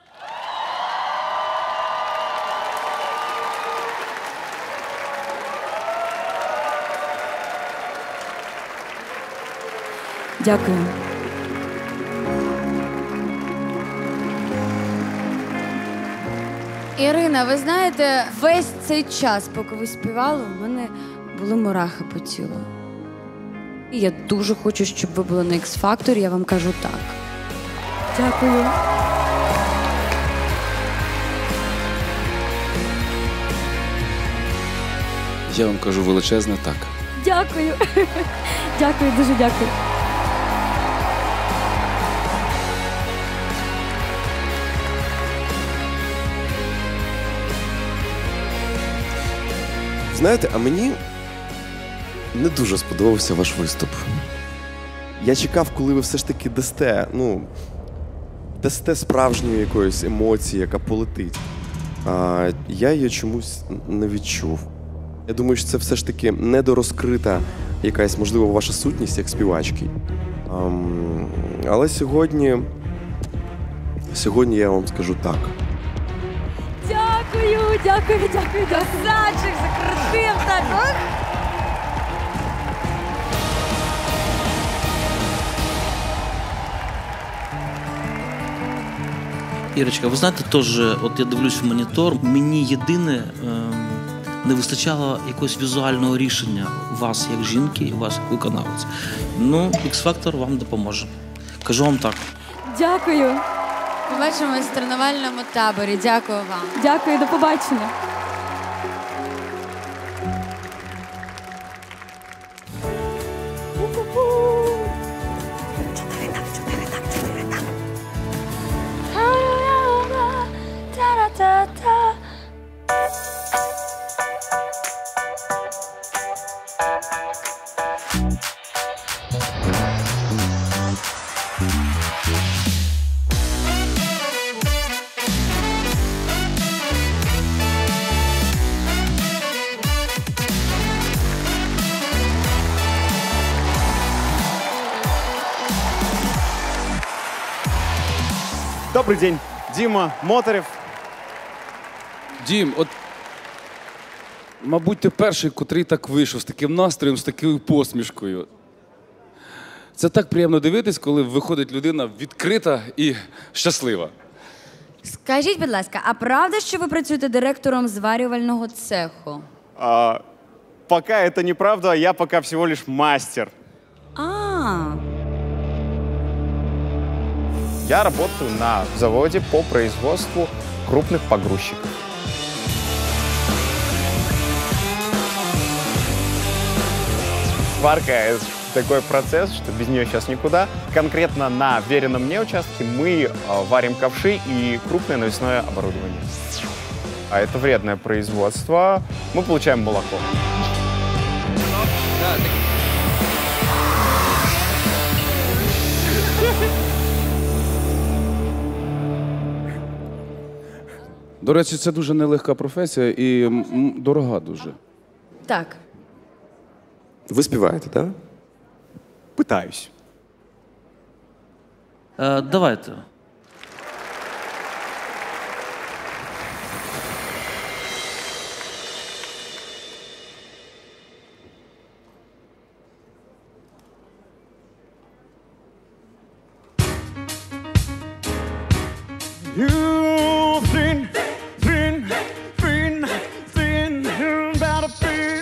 Дякую. Ірина, ви знаєте, весь цей час, поки ви співали, у мене були мурахи по тілу. І я дуже хочу, щоб ви були на X-Factor, я вам кажу так. Дякую. Я вам кажу величезне так. Дякую. Дякую, дуже дякую. Знаєте, а мені не дуже сподобався ваш виступ. Я чекав, коли ви все ж таки дасте, ну, дасте справжньої якоїсь емоції, яка полетить. А я її чомусь не відчув. Я думаю, що це все ж таки недорозкрита якась, можливо, ваша сутність як співачки. Ам, але сьогодні, сьогодні я вам скажу так. Дякую, дякую, дякую. Красавчик, закрутив так. Ох! Ірочка, ви знаєте, теж, от я дивлюсь в монітор, мені єдине е, не вистачало якогось візуального рішення вас як жінки і вас як виконавець. Ну, X-Factor вам допоможе. Кажу вам так. Дякую. Побачимось в тренувальному таборі. Дякую вам. Дякую, до побачення. Добрий день, Діма Мотарєв. Дім, от, мабуть, ти перший, котрий так вийшов, з таким настроєм, з такою посмішкою. Це так приємно дивитись, коли виходить людина відкрита і щаслива. Скажіть, будь ласка, а правда, що ви працюєте директором зварювального цеху? А, пока это неправда, я пока всего лишь мастер. А, Я работаю на заводе по производству крупных погрузчиков. Сварка — это такой процесс, что без нее сейчас никуда. Конкретно на веренном мне участке мы а, варим ковши и крупное навесное оборудование. А это вредное производство. Мы получаем молоко. До речі, це дуже нелегка професія і м, дорога дуже. так. Ви співаєте, так? Пытаюсь. Е, давайте. You thin, thin, thin, thin, about a thin.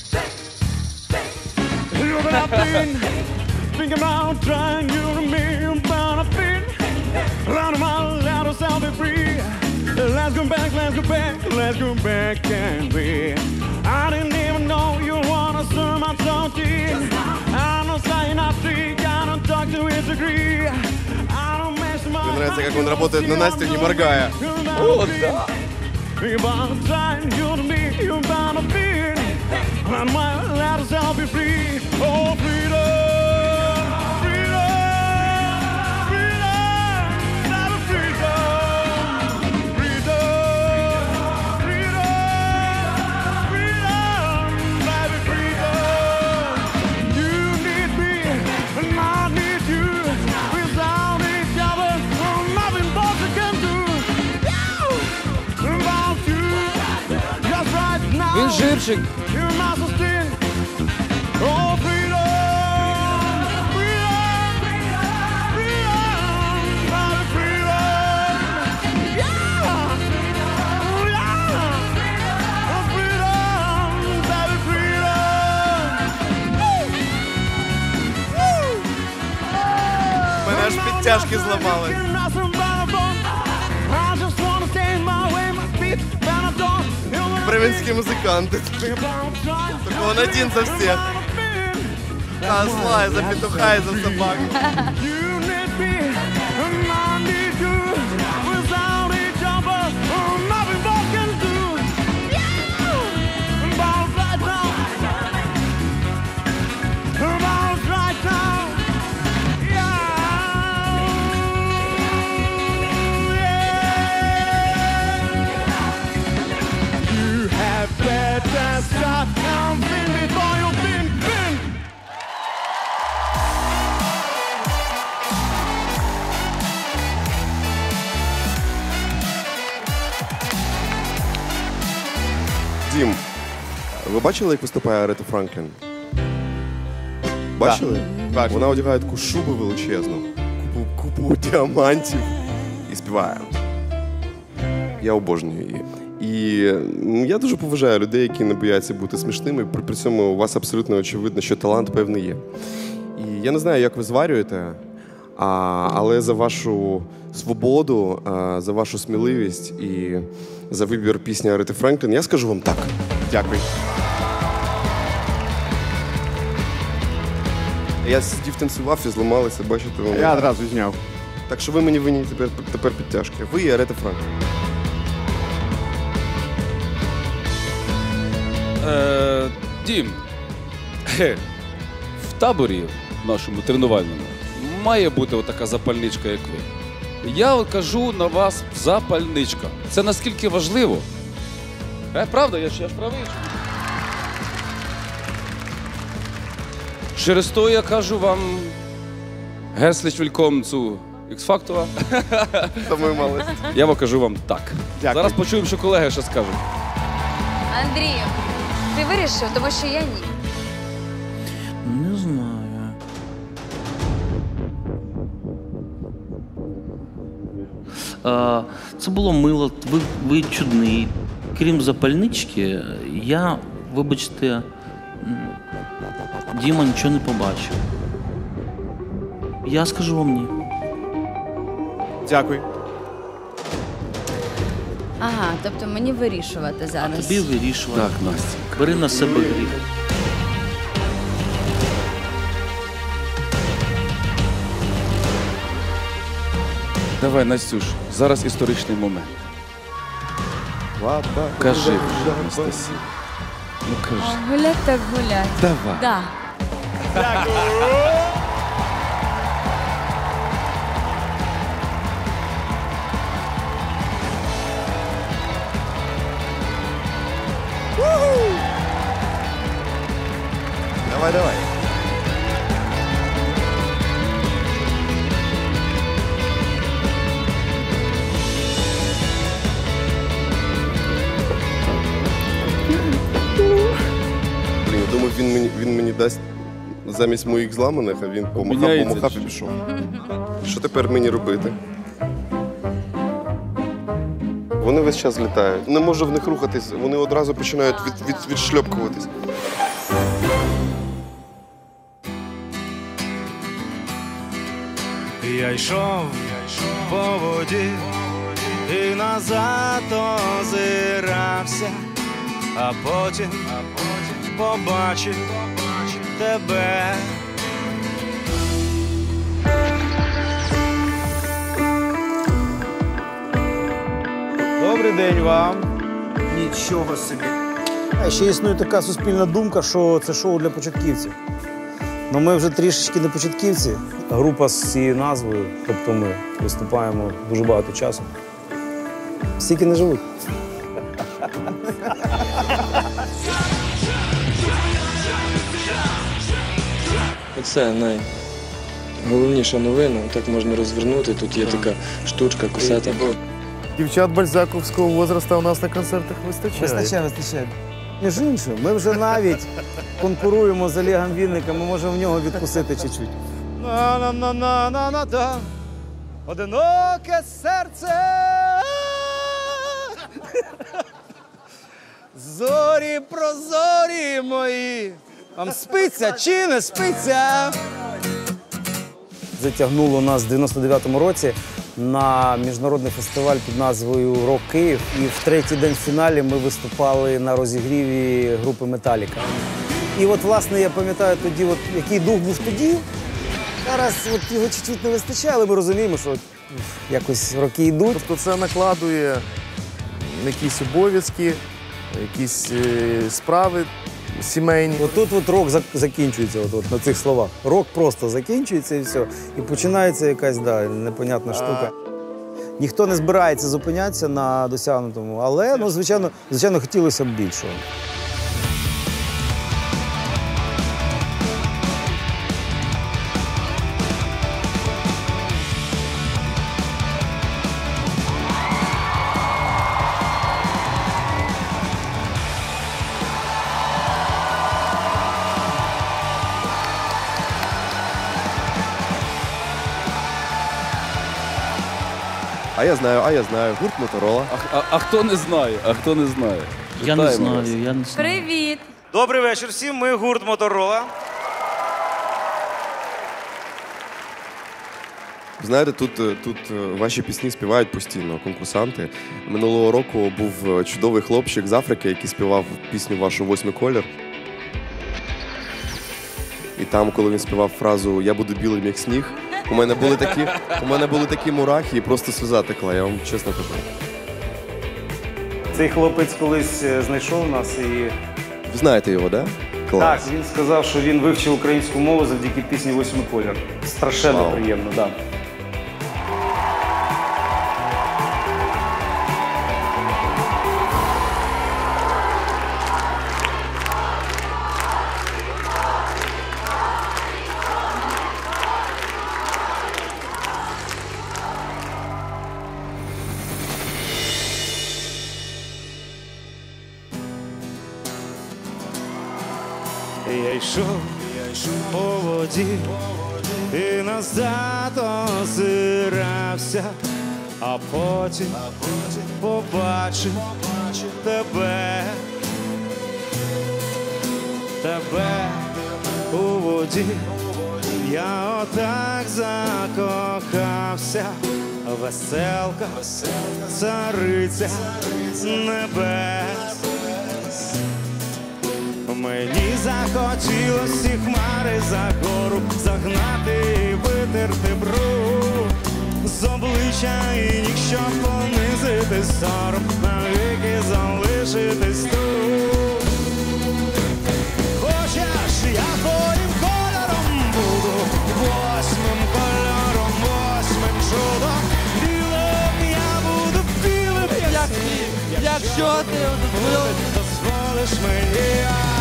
You about thin. Think about trying you to me about a thin. Out of my out of self be free. Let's go back, let's go back, let's go back and be. I didn't even know you wanna serve my talking. I'm not saying I think I don't talk to his degree. Мне нравится, как он работает на Насте, не моргая. О, да! You're about to try, you're to me, you're about to be. And my let us all be free. Oh, freedom, freedom, freedom, never freedom, freedom, freedom, freedom, never freedom. You need me, and I need you. Without each other, nothing both can do. About you, just right now. Він живчик. You must sustain. Oh, freedom, freedom, freedom, never freedom. Yeah, yeah. Oh, freedom, never freedom. Woo, woo. Мене аж підтяжки зламали. I just wanna stay my way, my feet, then I don't. Бременские музыканты. Только он один за всех. А злая за петуха и за собак. You need me, and I need you. Without each other, nothing more can do. Yeah, about right now. About right now. You have better stop counting before you think, think. Дім, ви бачили, як виступає Арета Франклін? Бачили? Так. Вона одягає таку шубу величезну, купу, купу діамантів і співає. Я обожнюю її. І ну, я дуже поважаю людей, які не бояться бути смішними. При, при цьому у вас абсолютно очевидно, що талант певний є. І я не знаю, як ви зварюєте, А, але за вашу свободу, а, за вашу сміливість і за вибір пісні Арети Франклін я скажу вам так. Дякую. Я сидів, танцював і зламалися, бачите. Вони. Я одразу зняв. Так що ви мені винні тепер, тепер підтяжки. Ви і Арета Франклін. Е, Дім, в таборі нашому тренувальному має бути така запальничка, як ви. Я кажу на вас запальничка. Це наскільки важливо? Е, правда, я ж, я ж правий. Через то я кажу вам herzlich willkommen zu X-Factor. Я вам кажу вам так. Дякую. Зараз почуємо, що колеги ще скажуть. Андрію, ти вирішив, тому що я ні. Не знаю. А, це було мило, ви, ви чудний. Крім запальнички, я, вибачте, м, Діма нічого не побачив. Я скажу вам ні. Дякую. Ага, тобто мені вирішувати зараз. Тобі вирішувати. Так, Настя. Бери на себе гріх. Давай, Настюш, зараз історичний момент. Кажи вже, Анастасія. Ну кажи. А, гулять так гулять. Давай. Да. Давай, давай. Блін, я думав, він мені, він мені дасть замість моїх зламаних, а він помахав, Міняється помахав і чи? пішов. Що тепер мені робити? Вони весь час літають. Не можу в них рухатись, вони одразу починають від, від, відшльопкуватись. Я йшов по воді і назад озирався, а потім побачив тебе. Добрий день вам. Нічого собі. А ще існує така суспільна думка, що це шоу для початківців. Ну ми вже трішечки не початківці. Група з цією назвою, тобто ми виступаємо дуже багато часу. Стільки не живуть. Це найголовніша новина, так можна розвернути. Тут є така штучка, кусета. Дівчат бальзаковського возрасту у нас на концертах вистачає. Вистачає, вистачає. Між іншим, ми вже навіть конкуруємо з Олегом Вінником, ми можемо в нього відкусити чуть-чуть. На-на-на-на-на-на-да. Одиноке серце. Зорі прозорі мої. Вам спиться чи не спиться? Затягнуло нас в дев'яносто дев'ятому році на міжнародний фестиваль під назвою «Рок Київ». І в третій день в фіналі ми виступали на розігріві групи «Металіка». І от, власне, я пам'ятаю тоді, от, який дух був тоді. Зараз от, його чуть-чуть не вистачає, але ми розуміємо, що от, якось роки йдуть. Тобто це накладує якісь обов'язки, якісь е, справи сімейні. От тут от рок закінчується от, от, на цих словах. Рок просто закінчується і все. І починається якась да, непонятна штука. Ніхто не збирається зупинятися на досягнутому, але, ну, звичайно, звичайно, хотілося б більшого. А я знаю, а я знаю. Гурт Моторола. А, а, а хто не знає? А хто не знає? Я не Вітаємо вас. знаю, я не знаю. Привіт! Добрий вечір всім, ми гурт Моторола. Знаєте, тут, тут ваші пісні співають постійно конкурсанти. Минулого року був чудовий хлопчик з Африки, який співав пісню вашу «Восьмий колір». І там, коли він співав фразу «Я буду білим, як сніг», у мене були такі, у мене були такі мурахи і просто сльоза текла, я вам чесно кажу. Цей хлопець колись знайшов нас і... Ви знаєте його, да? Клас. Так, він сказав, що він вивчив українську мову завдяки пісні «Восьмий колір». Страшенно Вау. приємно, так. Да. Я йшов, я йшов по воді, і назад озирався, а потім, а потім побачив, побачив тебе, тебе у воді. Я отак закохався, веселка, цариця небес. Мені захотілося всі хмари за гору загнати і витерти бруд з обличчя і ніг, щоб понизити сором, навіки залишитись тут. Хочеш, я твоїм кольором буду, восьмим кольором, восьмим чудом, білим я буду, білим як сніг. Якщо ти дозволиш мені,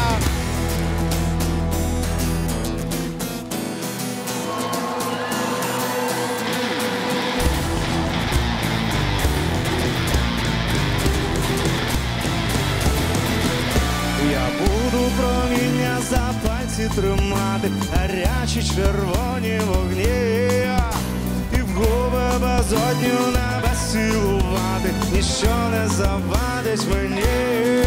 я буду проміння за пальці тримати, гарячі червоні вогні, і в губи безодню небес цілувати, ніщо не завадить мені.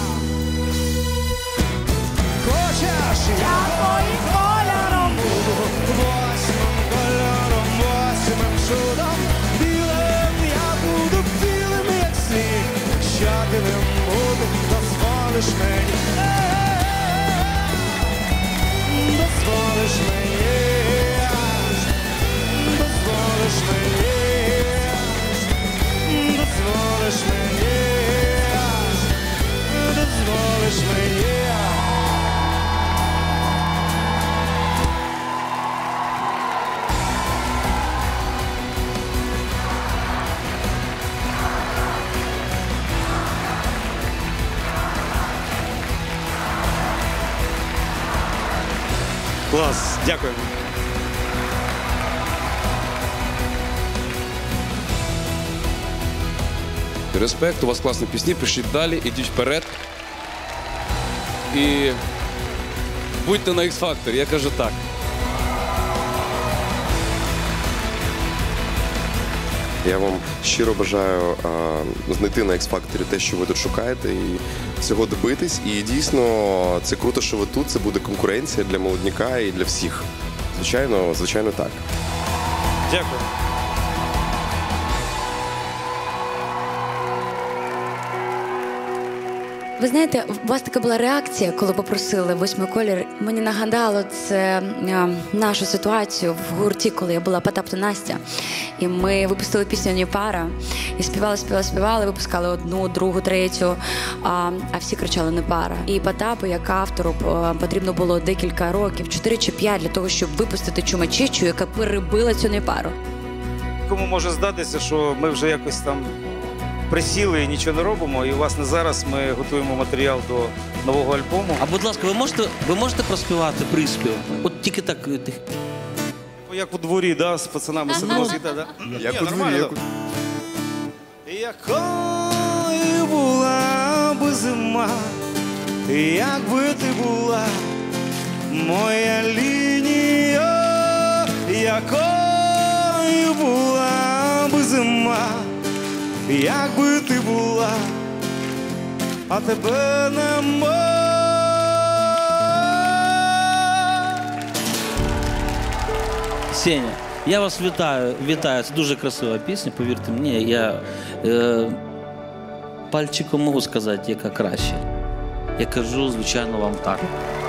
Хочеш, я твоїм кольором буду, восьмим кольором, восьмим чудом, білим я буду, білим як сніг. Що ти не будеш, дозволиш мені, дозволиш мені, дозволиш мені, дозволиш мені, дозволиш мені. Клас, дякую. Респект, у вас класні пісні, пишіть далі, ідіть вперед. І будьте на X-Factor, я кажу так. Я вам щиро бажаю а, знайти на X-Factor те, що ви тут шукаєте, і цього добитись. І дійсно, це круто, що ви тут, це буде конкуренція для молодняка і для всіх. Звичайно, звичайно так. Дякую. Ви знаєте, у вас така була реакція, коли попросили «Восьмий колір». Мені нагадало це е, нашу ситуацію в гурті, коли я була Потап та Настя. І ми випустили пісню «Ні пара». І співали, співали, співали, випускали одну, другу, третю, а, а всі кричали «Не пара». І Потапу, як автору, потрібно було декілька років, чотири чи п'ять, для того, щоб випустити чумачечу, яка перебила цю «Не пару». Кому може здатися, що ми вже якось там присіли і нічого не робимо, і, власне, зараз ми готуємо матеріал до нового альбому. А, будь ласка, ви можете, ви можете проспівати приспів? От тільки так. тих- Як у дворі, да, з пацанами сидимо з гітарою, да? Як Ні, у дворі, нормально, як у- да. Якою була би зима, якби ти була моя лінія, якою була би зима, якби ти була, а тебе нема. Сеня, Я вас вітаю, вітаю. Це дуже красива пісня, повірте мені. Я е, пальчиком можу сказати, яка краще. Я кажу, звичайно, вам так.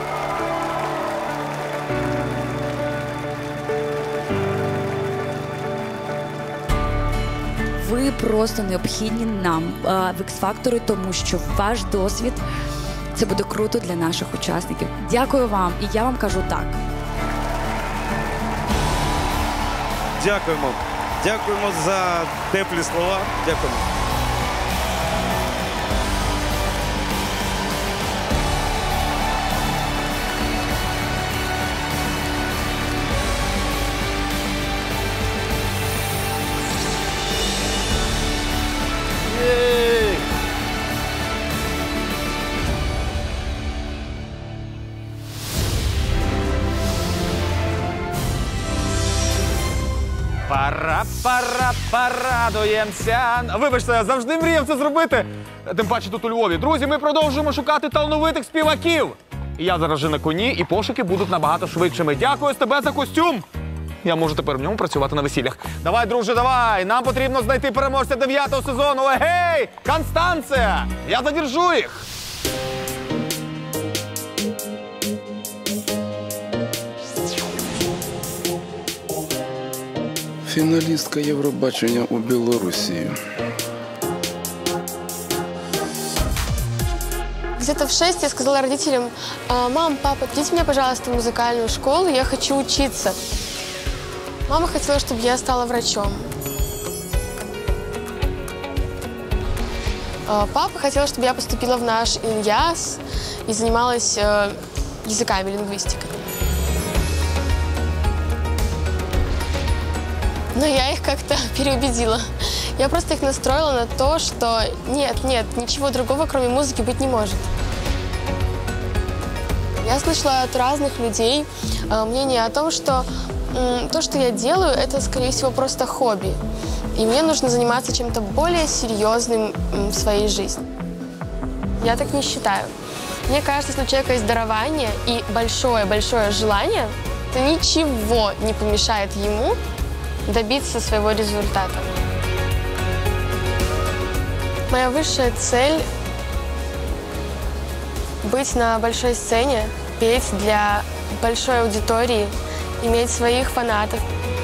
Ви просто необхідні нам а, в X-Factor, тому що ваш досвід – це буде круто для наших учасників. Дякую вам, і я вам кажу так. Дякуємо. Дякуємо за теплі слова. Дякуємо. Пара-пара-парадуємося. Вибачте, я завжди мріяв це зробити. Тим паче тут у Львові. Друзі, ми продовжуємо шукати талановитих співаків. І я зараз же на коні, і пошуки будуть набагато швидшими. Дякую тебе за костюм. Я можу тепер в ньому працювати на весіллях. Давай, друже, давай! Нам потрібно знайти переможця дев'ятого сезону. Егей! Констанція! Я задержу їх! Фіналістка Євробачення у Білорусі. Где-то в шесть я сказала родителям: «Мам, папа, отведите меня, пожалуйста, в музыкальную школу, я хочу учиться». Мама хотела, чтобы я стала врачом. Папа хотел, чтобы я поступила в наш ИНЯС и занималась языками, лингвистикой. Но я их как-то переубедила. Я просто их настроила на то, что нет, нет, ничего другого, кроме музыки, быть не может. Я слышала от разных людей мнение о том, что то, что я делаю, это, скорее всего, просто хобби. И мне нужно заниматься чем-то более серьезным в своей жизни. Я так не считаю. Мне кажется, если у человека есть дарование и большое-большое желание, то ничего не помешает ему добиться своего результата. Моя высшая цель – быть на большой сцене, петь для большой аудитории, иметь своих фанатов.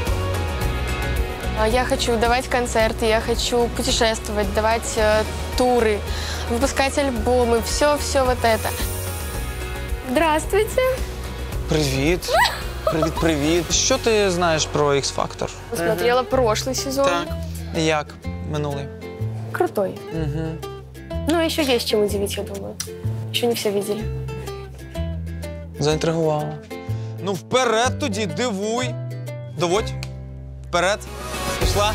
Я хочу давать концерты, я хочу путешествовать, давать э, туры, выпускать альбомы, все-все вот это. Здравствуйте! Привіт! Привіт-привіт! Що ти знаєш про X-Factor? Смотрела прошлый сезон. Так. Як минулий? Крутой. Угу. Ну, еще есть чем удивить, я думаю. Еще не все видели. Заінтригувала. Ну, вперед тоді, дивуй. Доводь. Вперед. Пішла.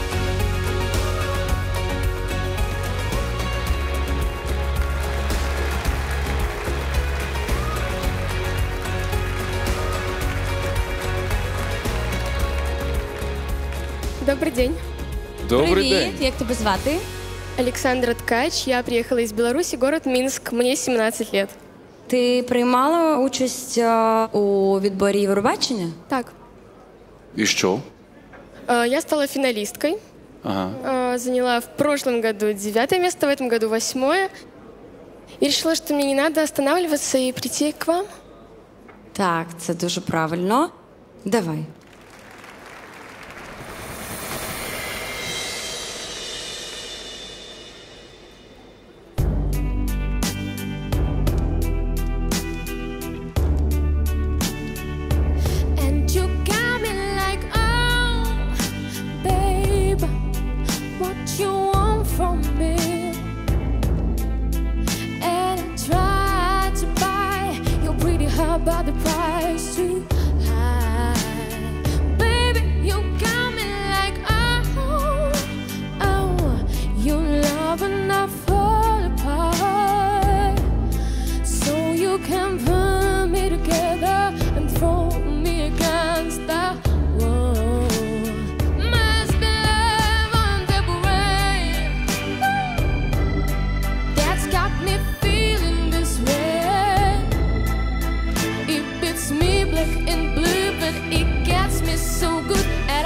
Добрый день. Добрий Привіт. день. Як тебе звати? Александра Ткач. Я приехала из Беларуси, город Минск. Мне семнадцать лет. Ти приймала участь а, у відборі Євробачення? Так. І що? Э, Я стала финалисткой. Ага. Э, Заняла в прошлом году девятое место, в этом году восьмое. И решила, что мне не надо останавливаться и прийти к вам. Так, це дуже правильно. Давай. And you got me like, oh, babe, what you want from me? And I tried to buy your pretty heart, but the price too high. Baby, you got me like, oh, oh, you love enough fall apart, so you can put me together and throw me against the wall. Must be love on the brain that's got me feeling this way. It beats me black and blue, but it gets me so good at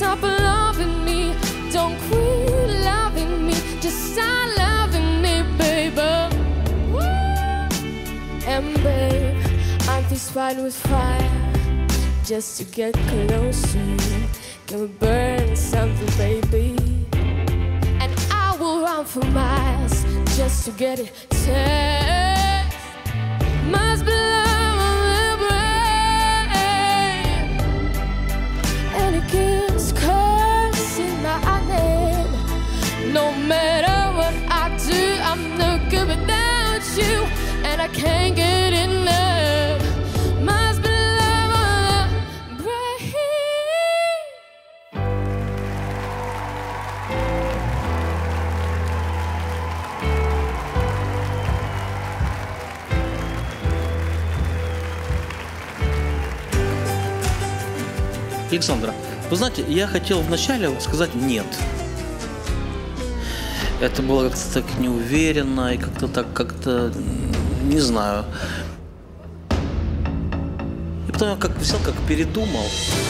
stop loving me. Don't quit loving me. Just start loving me, baby. And babe, I'm this fighting with fire just to get close to you. Can we burn something, baby? And I will run for miles just to get it taste. Must be love on the brain, and it keeps cursing my name. No matter what I do, I'm no good without you, and I can't get enough. Must be love on the brain. Александра, вы знаете, я хотел вначале сказать «нет». Это было как-то так неуверенно и как-то так, как-то, не знаю. И потом я как взял, как передумал.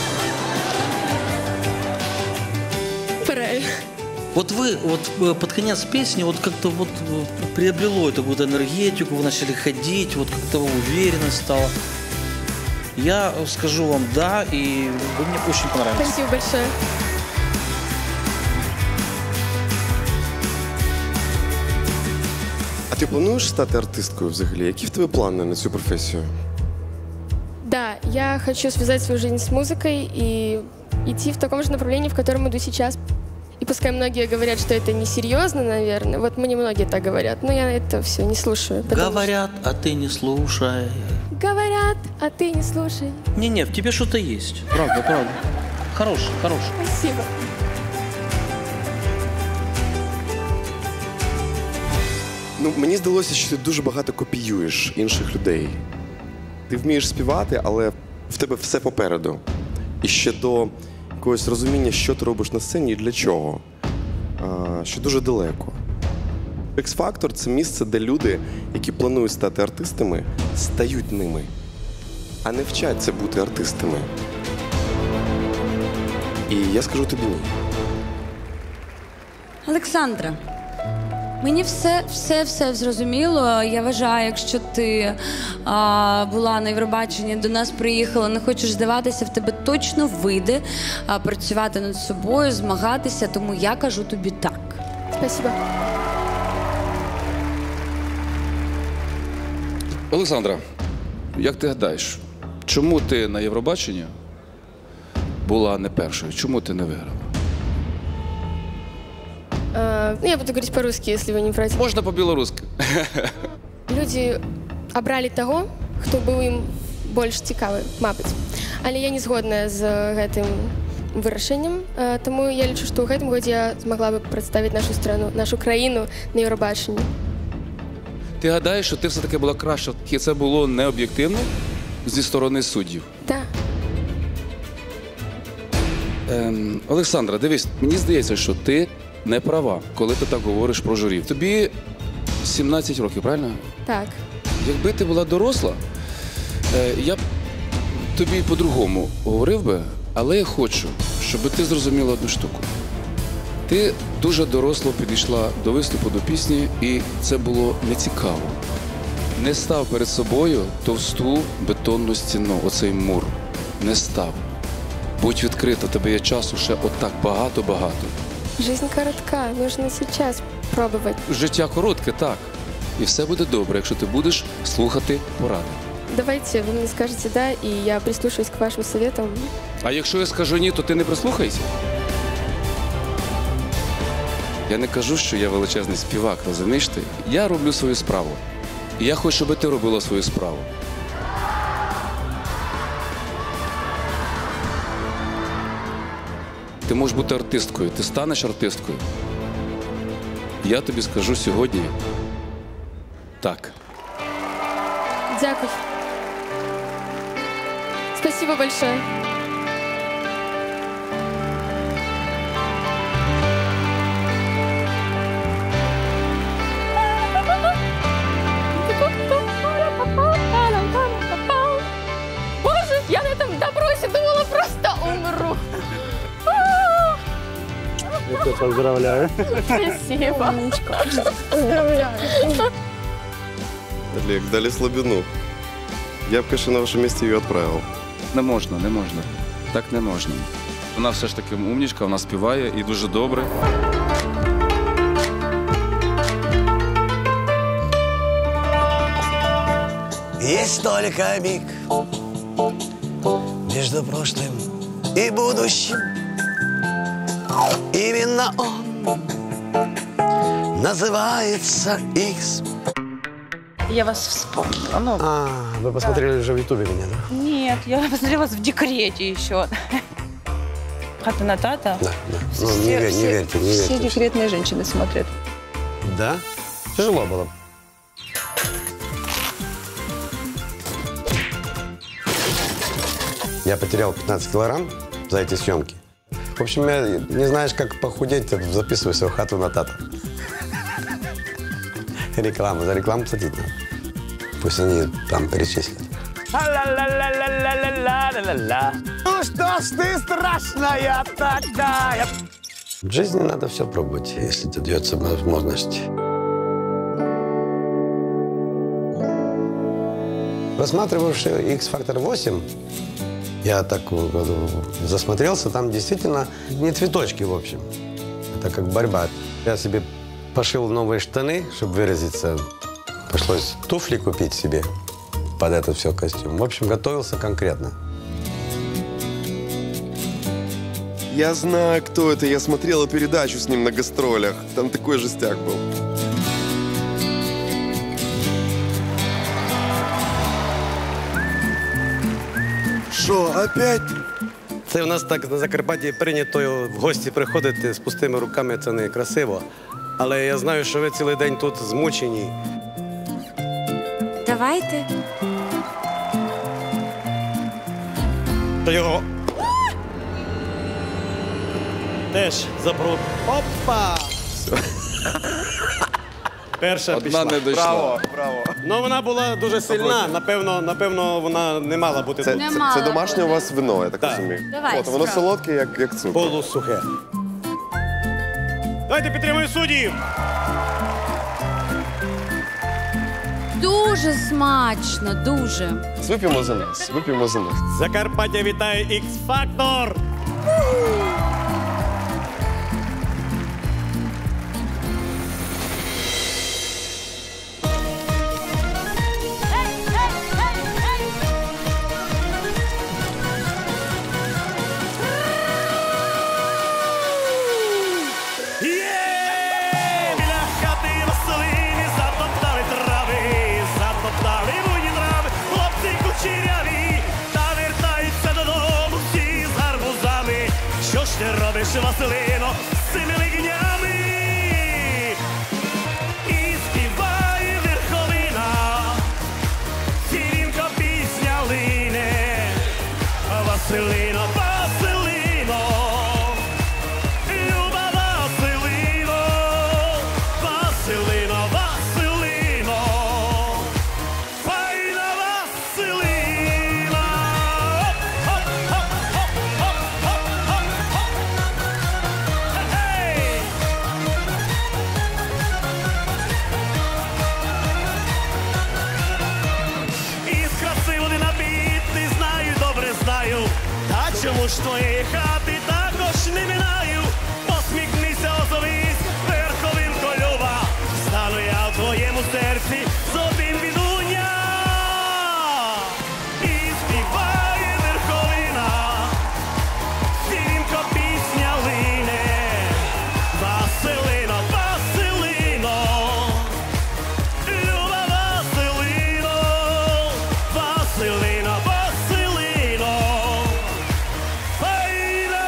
Правильно. Вот вы вот под конец песни вот как-то вот приобрело эту вот энергетику, вы начали ходить, вот как-то уверенность стала. Я скажу вам «да», и вы мне очень понравились. Спасибо большое. А ти плануєш стати артисткою взагалі? Які в тебе плани на цю професію? Да, я хочу связать свою жизнь с музыкой и идти в таком же направлении, в котором иду сейчас. И пускай многие говорят, что это несерьезно, наверное. Вот мне многие так говорят, но я это все не слушаю. Говорят, что... а ты не слушай. Говорят, а ты не слушай. Не-не, в тебе что-то есть. Правда, правда. Хороший, хороший. Спасибо. Ну, мені здалося, що ти дуже багато копіюєш інших людей. Ти вмієш співати, але в тебе все попереду. І ще до якогось розуміння, що ти робиш на сцені і для чого. А, що дуже далеко. X-Factor – це місце, де люди, які планують стати артистами, стають ними, а не вчаться бути артистами. І я скажу тобі ні. Олександра, мені все, все, все зрозуміло. Я вважаю, якщо ти а, була на Євробаченні, до нас приїхала, не хочеш здаватися, в тебе точно вийде а, працювати над собою, змагатися, тому я кажу тобі так. Спасибо. Олександра, як ти гадаєш, чому ти на Євробаченні була не першою? Чому ти не виграла? А, ну, я буду говорить по-русски, если вы не против. Можна по-білоруськи. Люди обрали того, хто був їм більш цікавий, мабуть. Але я не згодна з гэтым вирішенням, тому я лічу, що у гэтым годзе я змогла б представити нашу страну, нашу країну на Євробаченні. Ти гадаєш, що ти все-таки була краща, і це було не об'єктивно зі сторони суддів? Так. Ем, Олександра, дивись, мені здається, що ти не права, коли ти так говориш про журі. Тобі сімнадцять років, правильно? Так. Якби ти була доросла, е, я б тобі по-другому говорив би, але я хочу, щоб ти зрозуміла одну штуку. Ти дуже доросло підійшла до виступу, до пісні, і це було нецікаво. Не став перед собою товсту бетонну стіну, оцей мур. Не став. Будь відкрита, тебе є часу ще отак багато-багато. Жизнь коротка, нужно сейчас пробувати. Життя коротке, так. І все буде добре, якщо ти будеш слухати поради. Давайте, ви мені скажете «да», і я прислушаюсь к вашим советам. А якщо я скажу «ні», то ти не прислухайся? Я не кажу, що я величезний співак, розумієш ти? Я роблю свою справу. І я хочу, щоб ти робила свою справу. Ти можеш бути артисткою, ти станеш артисткою. Я тобі скажу сьогодні так. Дякую. Спасибо большое. Боже, я на этом допросе думала, просто умру. Поздравляю. Спасибо. Поздравляю. Олег, дали слабину. Я б, конечно, на вашем месте ее отправил. Не можна, не можна. Так не можна. Вона все ж таки умнічка, вона співає і дуже добре. Есть только миг между прошлым и будущим. Именно он называется Икс. Я вас вспомнила. Ну, А, вы посмотрели уже в Ютубе меня, да? нет, я посмотрела вас в декрете еще. Хата на тата? Да, да. Ну, не, вер- не верьте, не Все верьте. декретные женщины смотрят. Да? Тяжело было. Я потерял пятнадцать килограмм за эти съемки. В общем, я, не знаешь, как похудеть, записывайся в хату на тата. Реклама. За рекламу платить надо. Пусть они там перечислят. Ла-ла-ла-ла-ла-ла-ла-ла-ла. Ну что ж ты страшная такая? В жизни надо все пробовать, если тебе дается возможность. Просматривавший X-Factor восемь, я так э, засмотрелся, там действительно не цветочки, в общем. Это как борьба. Я себе пошил новые штаны, чтобы выразиться. Пришлось туфли купить себе под этот все костюм. В общем, готовился конкретно. Я знаю, кто это. Я смотрела передачу с ним на гастролях. Там такой жестяк был. Що, опять? Це у нас так на Закарпатті прийнято в гості приходити з пустими руками, це не красиво. Але я знаю, що ви цілий день тут змучені. Давайте. То його теж запрут. Опа! Перша Одна пішла. не дійшла. Браво, браво. Ну, вона була дуже сильна. Напевно, напевно, вона не мала бути Це, тут. це, це домашнє у вас вино, я так розумію. Давай, От, воно спробуй. солодке, як, як цукор. Полусухе. Давайте підтримуємо суддів. Дуже смачно, дуже. Вип'ємо за нас, вип'ємо за нас. Закарпаття вітає X-Factor! Біля хати Василини затоптали трави, затоптали буйні трави, хлопці кучеряві, та вертаються додому всі з гарбузами. Що ж ти робиш, Василино, з цими лигнями? І співає верховина, сірінко пісня лине, Василино, Василино. Люба Василино, Василино, Василино, файна Василина. Хоп, хоп, хоп, хоп, хоп, хоп, хоп. Гей! Із красивої набіти знаю, добре знаю. Та чому ж твоєї хати також не минаю? Посміхнися, озовись, верховинко люба. Стану я в твоєму серці з одним відуня. І співає верховина, сірінко пісня лине. Василино, Василино, люба Василино, Василино, Василино, файна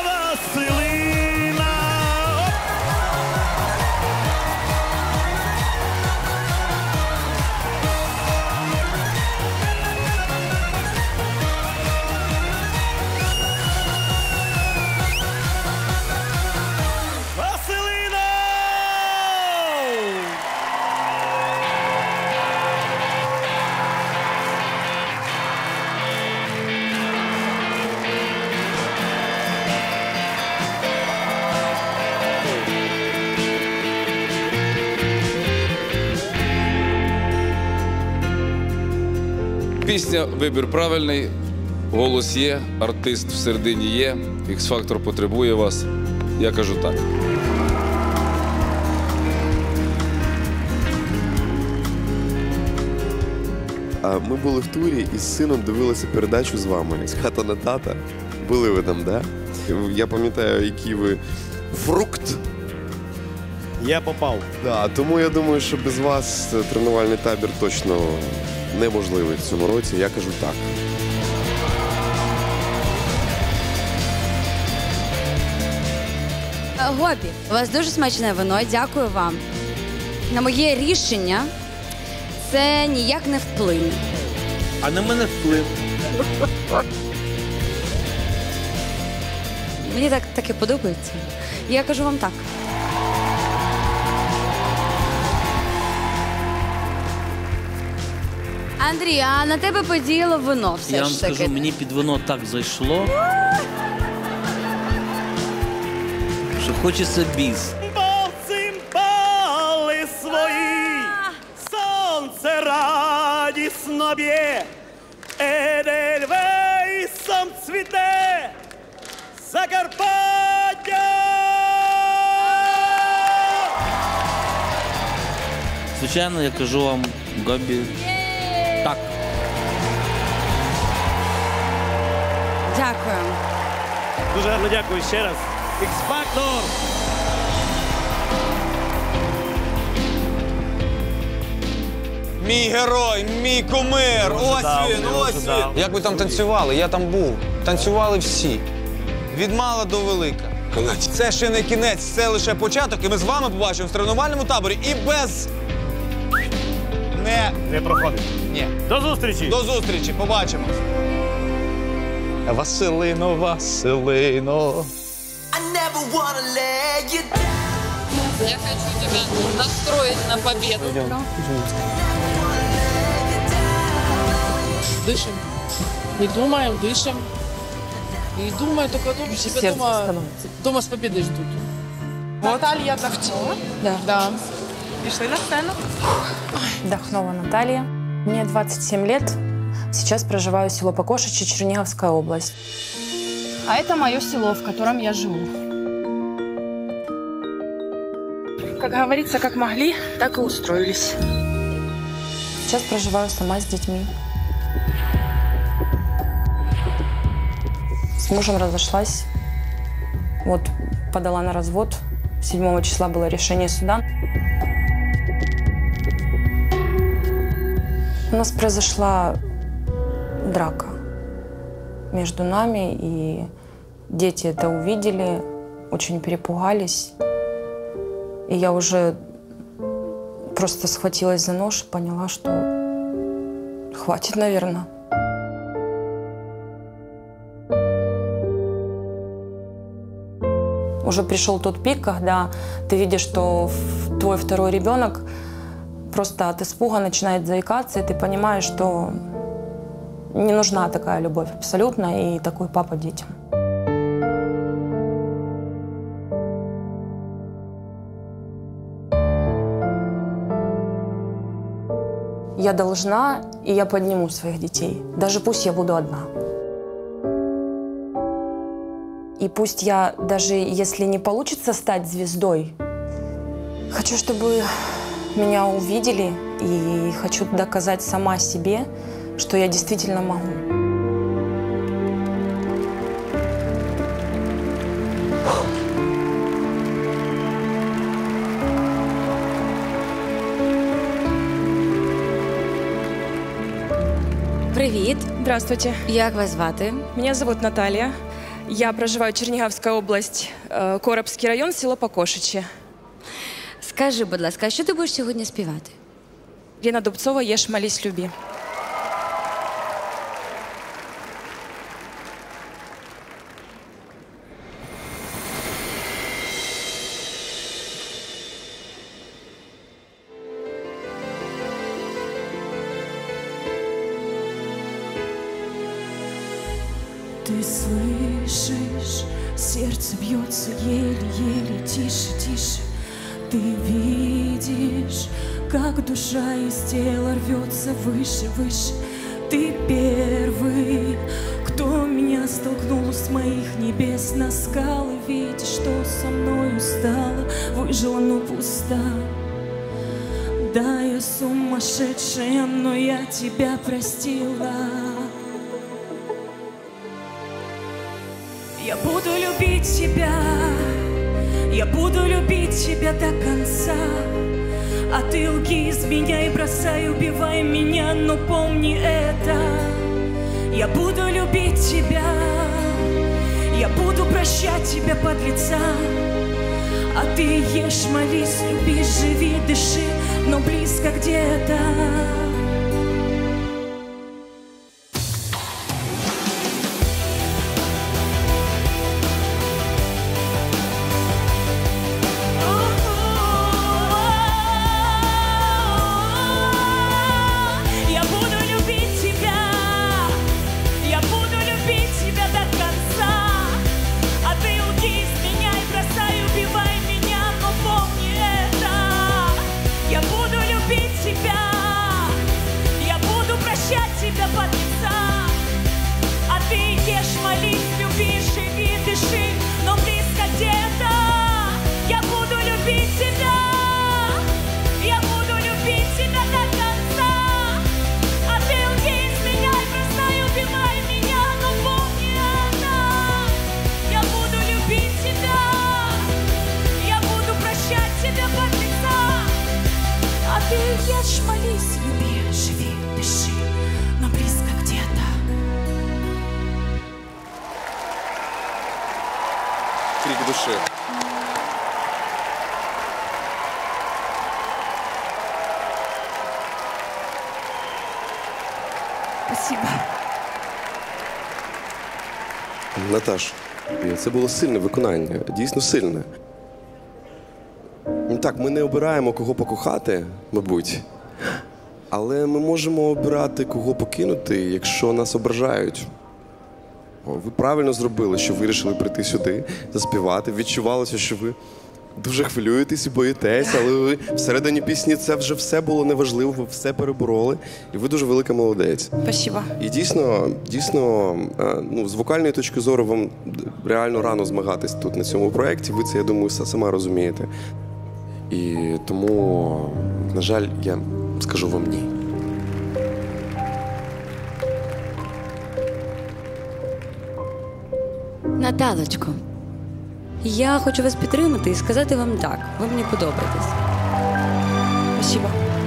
Пісня «Вибір правильний», голос є, артист всередині є, X-Factor потребує вас. Я кажу так. Ми були в турі і з сином дивилися передачу з вами. З «Хата на тата». Були ви там, да? Я пам'ятаю, який ви фрукт. Я попав. Да, тому я думаю, що без вас тренувальний табір точно неможливий в цьому році. Я кажу так. Гобі, у вас дуже смачне вино, дякую вам. На моє рішення це ніяк не вплине. А на мене вплив. Мені так таке подобається. Я кажу вам так. Андрій, а на тебе подіяло вино все Я вам ж таки. скажу, мені під вино так зайшло, що хочеться біс. Цимбали свої, сонце радісно б'є, Едельвейсом цвіте Закарпаття. Звичайно, я кажу вам, Гобі, так. Дякую. Дуже гарно дякую ще раз. X-Factor! Мій герой, мій кумир, ось ожидав, він, не ось ожидав. він. Як ви там танцювали? Я там був. Танцювали всі. Від мала до велика. Це ще не кінець, це лише початок, і ми з вами побачимо в тренувальному таборі і без... Не... Не проходить. Ні. До зустрічі! До зустрічі, побачимось. Василино, Василино. Я хочу тебя настроить на победу. Дышим. Не думаем, дышим. И думаю только о том, что тебя дома, дома с победой ждут. Наталья Давчева. Да. Да. Пришли на сцену. Дахнова Наталья. Мне двадцать семь лет. Сейчас проживаю в село Покошичи, Черниговская область. А это мое село, в котором я живу. Как говорится, как могли, так и устроились. Сейчас проживаю сама с детьми. С мужем разошлась. Вот, подала на развод. седьмого числа было решение суда. У нас произошла драка между нами, и дети это увидели, очень перепугались. И я уже просто схватилась за нож и поняла, что хватит, наверное. Уже пришел тот пик, когда ты видишь, что твой второй ребенок просто от испуга начинает заикаться, и ты понимаешь, что не нужна такая любовь абсолютно и такой папа детям. Я должна, и я подниму своих детей, даже пусть я буду одна. И пусть я, даже если не получится стать звездой, хочу, чтобы меня увидели, и хочу доказать сама себе, что я действительно могу. Привіт. Здравствуйте. Як вас звати? Меня зовут Наталья. Я проживаю в Черниговская область, э, Коробский район, село Покошичи. Скажи, будь ласка, а що ти будеш сьогодні співати? Лена Дубцова «Ешь, молись, люби». Ты слышишь, сердце бьется еле-еле, тише, тише. Ты видишь, как душа из тела рвется выше, выше. Ты первый, кто меня столкнул с моих небес на скалы. Видишь, что со мною стало, выжила, но пуста. Да, я сумасшедшая, но я тебя простила. Я буду любить тебя, я буду любить тебя до конца. А ты лги из меня и бросай, убивай меня, но помни это. Я буду любить тебя, я буду прощать тебя, подлеца. А ты ешь, молись, люби, живи, дыши, но близко где-то. Ешь, молись, люби, живи, дыши, но близко где-то. Крик души. Спасибо. Наташ, це було сильне виконання, дійсно сильне. Ну так, ми не обираємо, кого покохати, мабуть, але ми можемо обирати, кого покинути, якщо нас ображають. Ви правильно зробили, що вирішили прийти сюди, заспівати. Відчувалося, що ви дуже хвилюєтесь і боїтесь, але ви всередині пісні це вже все було неважливо, ви все перебороли, і ви дуже велика молодець. Спасибо. І дійсно, дійсно, ну, з вокальної точки зору вам реально рано змагатись тут на цьому проєкті, ви це, я думаю, сама розумієте. І тому, на жаль, я скажу вам ні. Наталочко, я хочу вас підтримати і сказати вам так. Ви мені подобаєтесь. Спасибо.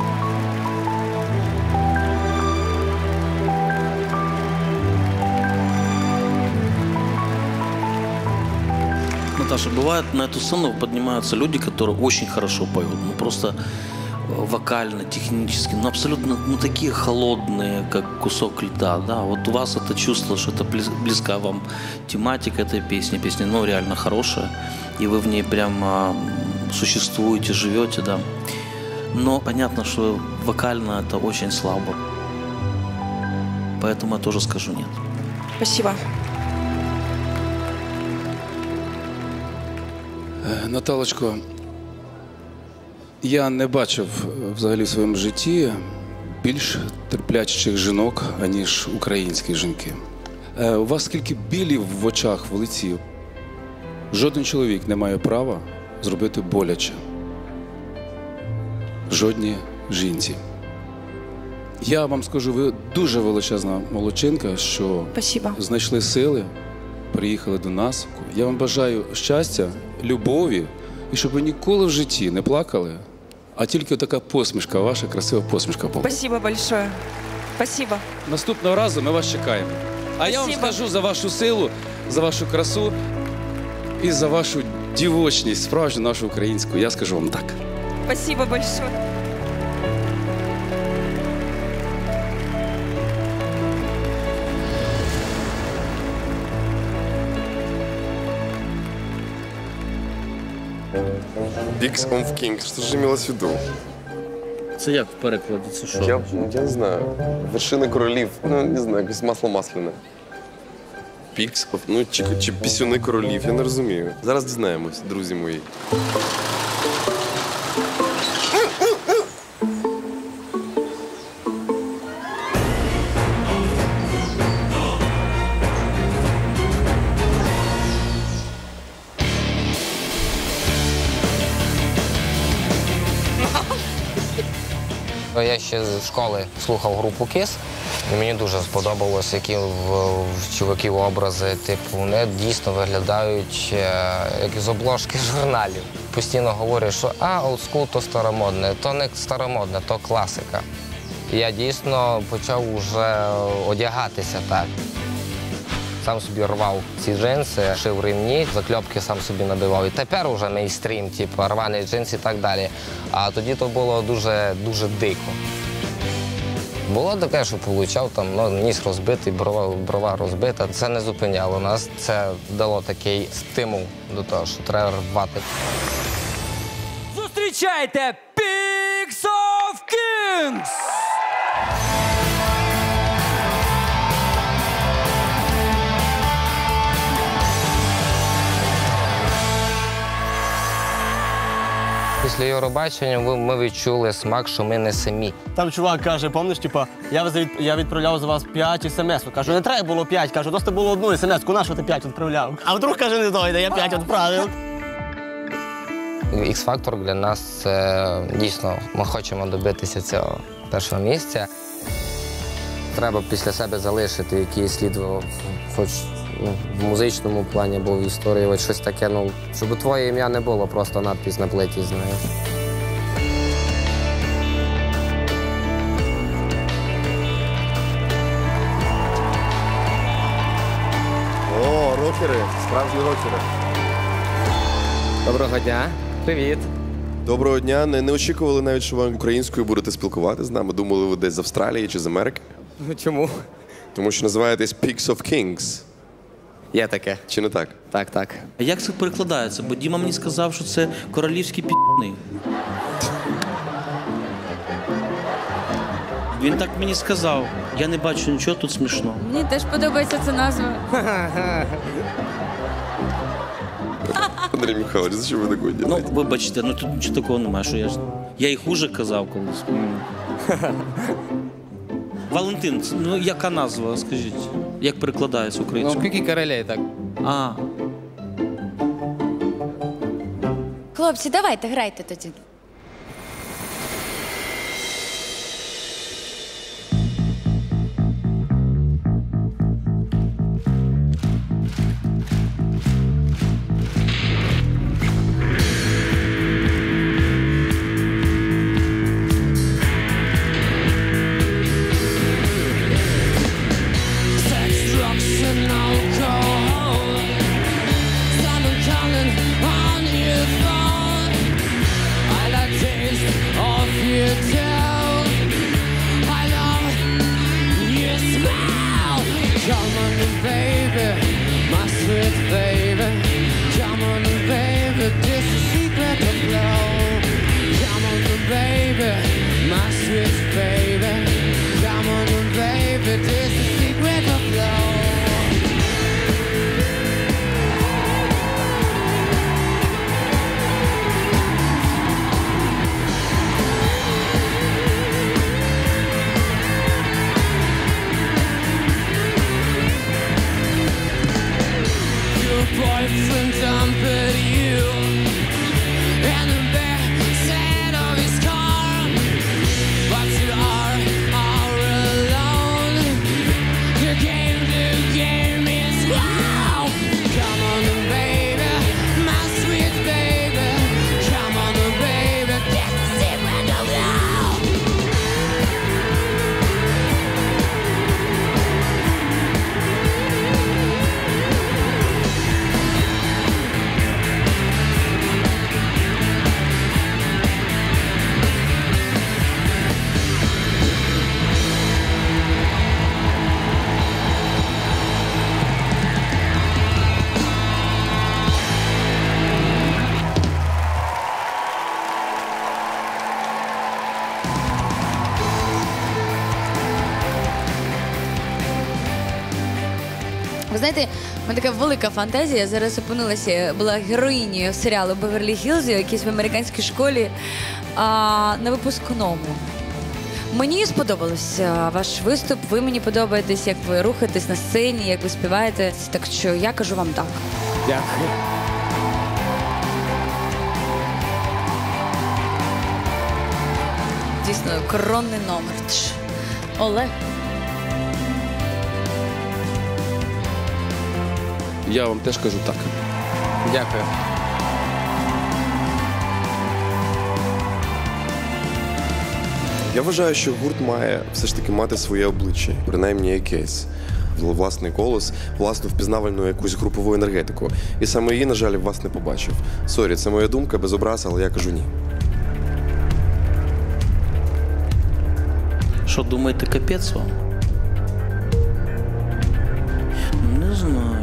Наташа, бывает, на эту сцену поднимаются люди, которые очень хорошо поют. Ну, просто вокально, технически, ну, абсолютно, ну, такие холодные, как кусок льда, да. Вот у вас это чувство, что это близка вам тематика этой песни. Песня, ну, реально хорошая, и вы в ней прямо существуете, живете, да. Но понятно, что вокально это очень слабо. Поэтому я тоже скажу нет. Спасибо. Наталочко, я не бачив взагалі в своєму житті більш терплячих жінок, аніж українські жінки. У вас скільки білів в очах, в лиці. Жоден чоловік не має права зробити боляче. Жодній жінці. Я вам скажу, ви дуже величезна молодчинка, що Спасибо. Знайшли сили, приїхали до нас. Я вам бажаю щастя, любові, і щоб ви ніколи в житті не плакали, а тільки така посмішка, ваша красива посмішка була. Спасибо большое. Спасибо. Наступного разу ми вас чекаємо. А я вам скажу за вашу силу, за вашу красу і за вашу дівочність, справжню нашу українську. Я скажу вам так. Спасибо большое. Pigs of Kings. Що ж имелось в виду? Це як в перекладі? Це що? Я, я не знаю. Вершини королів. Ну, не знаю, якесь масло масляне. Pigs of... Ну, чи, чи пісюни королів. Я не розумію. Зараз дізнаємось, друзі мої. Я ще з школи слухав групу Kiss, і мені дуже сподобалось, які в, в чуваків образи. Типу, вони дійсно виглядають як з обложки журналів. Постійно говорять, що а, олдскул – то старомодне, то не старомодне, то класика. І я дійсно почав вже одягатися так. Сам собі рвав ці джинси, шив ремні, закльопки сам собі набивав. І тепер вже мейнстрім, типу, рвані джинси і так далі. А тоді то було дуже, дуже дико. Було таке, що получав, там, ну, ніс розбитий, брова, брова розбита. Це не зупиняло нас, це дало такий стимул до того, що треба рвати. Зустрічайте Pigs of Kings! Після Євробачення ми відчули смак, що ми не самі. Там чувак каже, пам'ятаєш, типа, я, від, я відправляв за вас п'ять смс-ок. Кажу, не треба було п'ять, кажу, досить було одну смс-ку, на що ти п'ять відправляв? А вдруг, каже, не дойде, я п'ять відправив. Ікс-фактор для нас – це дійсно, ми хочемо добитися цього першого місця. Треба після себе залишити якийсь слід, хоч ну, в музичному плані або в історії, ось щось таке, ну, щоб твоє ім'я не було просто надпис на плиті, знаєш. О, рокери, справжні рокери. Доброго дня. Привіт. Доброго дня. Не, не очікували навіть, що ви українською будете спілкуватися з нами. Думали, ви десь з Австралії чи з Америки. Ну чому? Тому що називаєтесь Pigs of Kings. Є таке. Чи не так? Так, так. А як це перекладається? Бо Діма мені сказав, що це королівські пі***ни. Він так мені сказав. Я не бачу нічого тут смішного. Мені теж подобається ця назва. Андрій Михайлович, за що ви такою ділаєте? Ну, вибачте, ну тут нічого такого немає, що я ж... Я і хуже казав колись. Валентин, ну яка назва, скажіть? Як перекладається українською? Ну, які королей, так. А. Хлопці, давайте, грайте тоді. Ви знаєте, у мене така велика фантазія. Я зараз опинилася, була героїнею серіалу «Беверлі Хілз», якийсь в американській школі, а, на випускному. Мені сподобався ваш виступ, ви мені подобаєтесь, як ви рухаєтесь на сцені, як ви співаєте. Так що я кажу вам так. Дякую. дійсно коронний номер. Тш. Олег. Я вам теж кажу так. Дякую. Я вважаю, що гурт має все ж таки мати своє обличчя, принаймні якесь. Власний голос, власну впізнавальну якусь групову енергетику. І саме її, на жаль, в вас не побачив. Сорі, це моя думка, без образ, але я кажу ні. Що, думаєте, капець вам? Не знаю.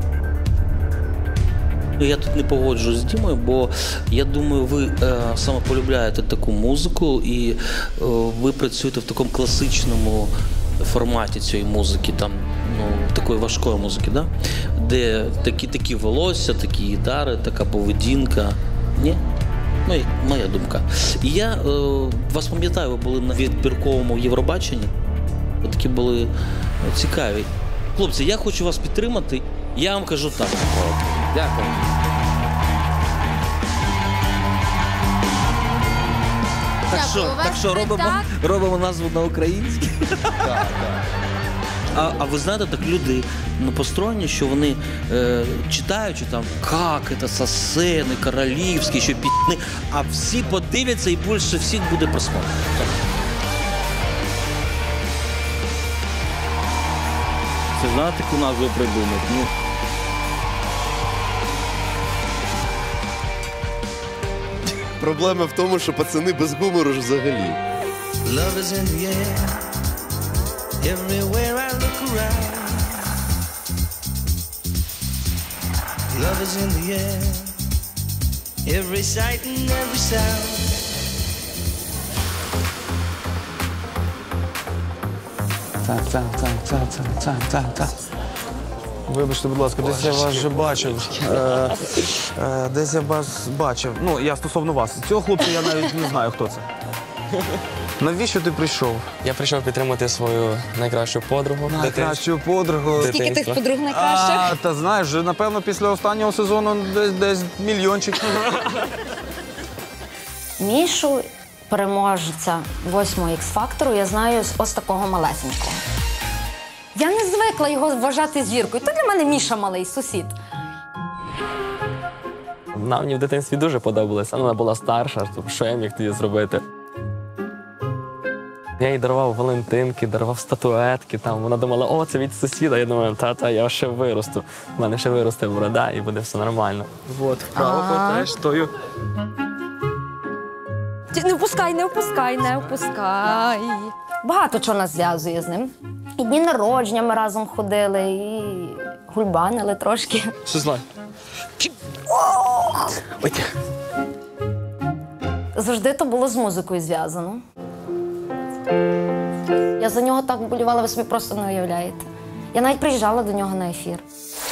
Я тут не погоджуюсь з Дімою, бо я думаю, ви е, саме полюбляєте таку музику і е, ви працюєте в такому класичному форматі цієї музики, там, ну, такої важкої музики, да? Де такі, такі волосся, такі гітари, така поведінка. Ні? Моя, моя думка. І я е, вас пам'ятаю, ви були на відбірковому Євробаченні. Ви такі були цікаві. Хлопці, я хочу вас підтримати. Я вам кажу так. Дякую. Так що, так що робимо, робимо назву на українській? А, а ви знаєте, так люди ну, построєні, що вони е, читаючи там, як це сосени, королівські, що пі***ни, а всі подивляться і більше всіх буде просмотр. Це знаєте, яку назву придумати? Ну. Проблема в тому, що пацани без гумору ж взагалі. Love is in the air, everywhere I look around. Love is in the air, every sight and every sound. Так, так, так, так, так, так, так. Вибачте, будь ласка, десь я вас вже бачив. Е, е, десь я вас бачив. Ну, я стосовно вас. Цього хлопця я навіть не знаю, хто це. Навіщо ти прийшов? Я прийшов підтримати свою найкращу подругу. Найкращу подругу. Скільки тих подруг найкращих? А, та знаєш, вже, напевно, після останнього сезону десь, десь мільйончик. Мішу, переможця восьмого ікс-фактору, я знаю з ось такого малесенького. Я не звикла його вважати зіркою. То для мене Міша малий, сусід. Вона мені в дитинстві дуже подобалася. Вона була старша, що я міг тоді зробити. Я їй дарував валентинки, дарував статуетки. Там. Вона думала, о, це від сусіда. Я думаю, та-та, я ще виросту. У мене ще виросте борода і буде все нормально. От, вправо теж стою. Не впускай, не впускай, не впускай. Багато чого нас зв'язує з ним. І дні народження ми разом ходили, і гульбанили трошки. Що знаю? Завжди то було з музикою зв'язано. Я за нього так болювала, ви собі просто не уявляєте. Я навіть приїжджала до нього на ефір.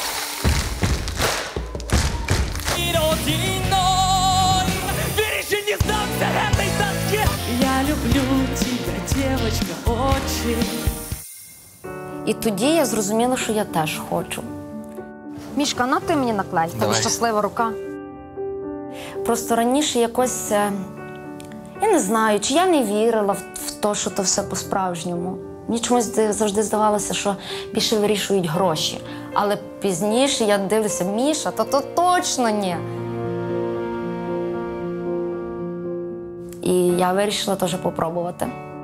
Я люблю тебя, девочка, очень. І тоді я зрозуміла, що я теж хочу. Мішка, на ти мені наклей, тебе щаслива рука. Просто раніше якось, я не знаю, чи я не вірила в те, що то все по-справжньому. Мені чомусь завжди здавалося, що більше вирішують гроші. Але пізніше я дивлюся, Міша, то то точно ні. І я вирішила теж попробувати.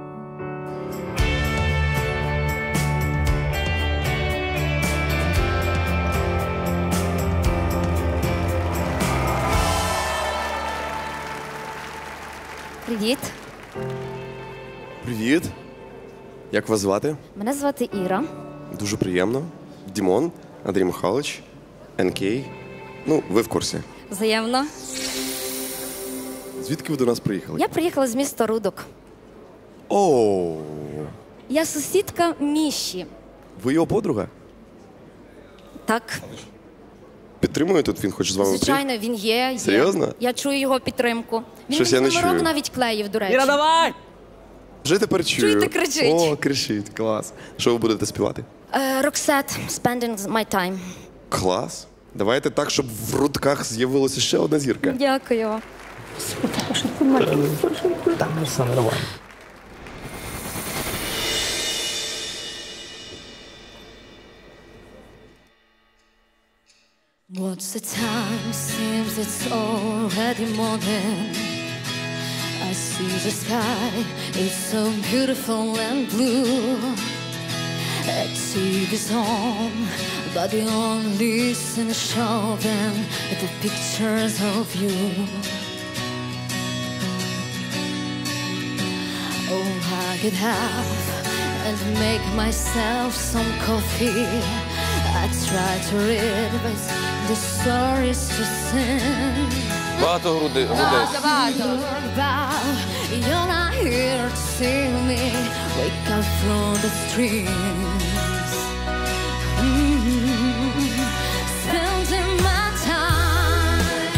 Привіт. Привіт. Як вас звати? Мене звати Іра. Дуже приємно. Дімон, Андрій Михайлович, ен кей. Ну, ви в курсі. Взаємно. Звідки ви до нас приїхали? Я приїхала з міста Рудок. Оу. Я сусідка Міші. Ви його подруга? Так. Підтримує тут, він хоче з вами Звичайно, він є. є. Серйозно? Я чую його підтримку. Він Щось я мені не номерок чую. навіть клеїв, до речі. Іра, давай! Вже тепер чую. Чуєте, кричить. О, кричить, клас. Що ви будете співати? Роксет, Spending My Time. Клас. Давайте так, щоб в Рудках з'явилася ще одна зірка. Дякую. Там все нормально. What's the time? Seems it's already morning. I see the sky, it's so beautiful and blue. T V's on, but the only thing showing the pictures of you. Oh, I could have and make myself some coffee. I try to read, but the stories to sing. Багато груди, грудей. You're not here to see me wake up from the streams. Mm-hmm. Spending my time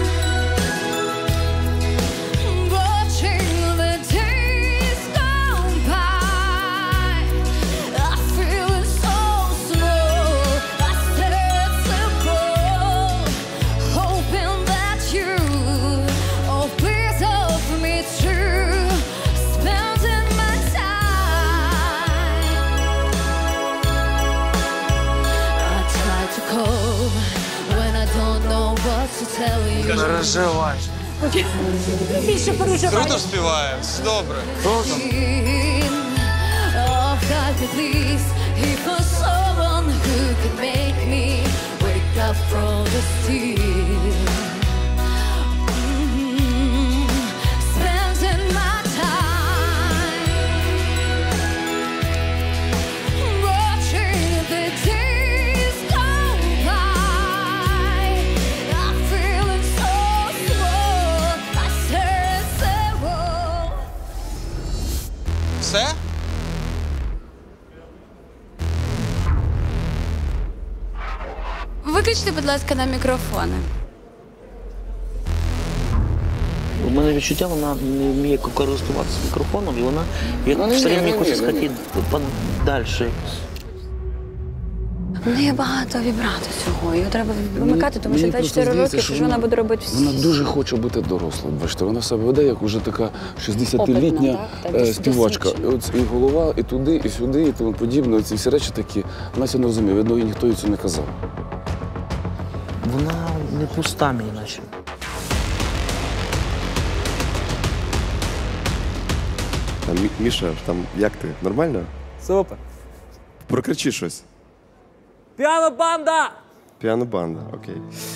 watching the days go by. I feel it so slow, I said simple, hoping that you oh please help me through spending my time. I try to cope when I don't know what to tell you. Переживай. Більше переживай. Круто співає, все добре. Круто. Oh, God, please, if for someone who could make me wake up from the sleep. Mm-hmm. Spending my time watching the days go by. I'm feeling so small. I said so. Все? Виключте, будь ласка, на мікрофони. У мене відчуття, вона не вміє користуватися мікрофоном, і вона як Ну, не все вміє, время не хоче вміє, не схотіти подальше. У неї багато вібрато цього, його треба вимикати, тому що Мені двадцять просто чотири здається, роки, що що вона буде робити всі. Вона дуже хоче бути дорослою. Бачите, вона себе веде, як уже така шістдесятилітня Опитна, так? Так, е, співачка. І досвідчена. От і голова, і туди, і сюди, і тому подібне. Ці всі речі такі. Вона цього не розуміє, видно, і ніхто їй цього не казав. Вона не пуста мені наче. Там, Мі- Міша, там як ти? Нормально? Супер. Прокричи щось. Піано-банда! Піано-банда, окей.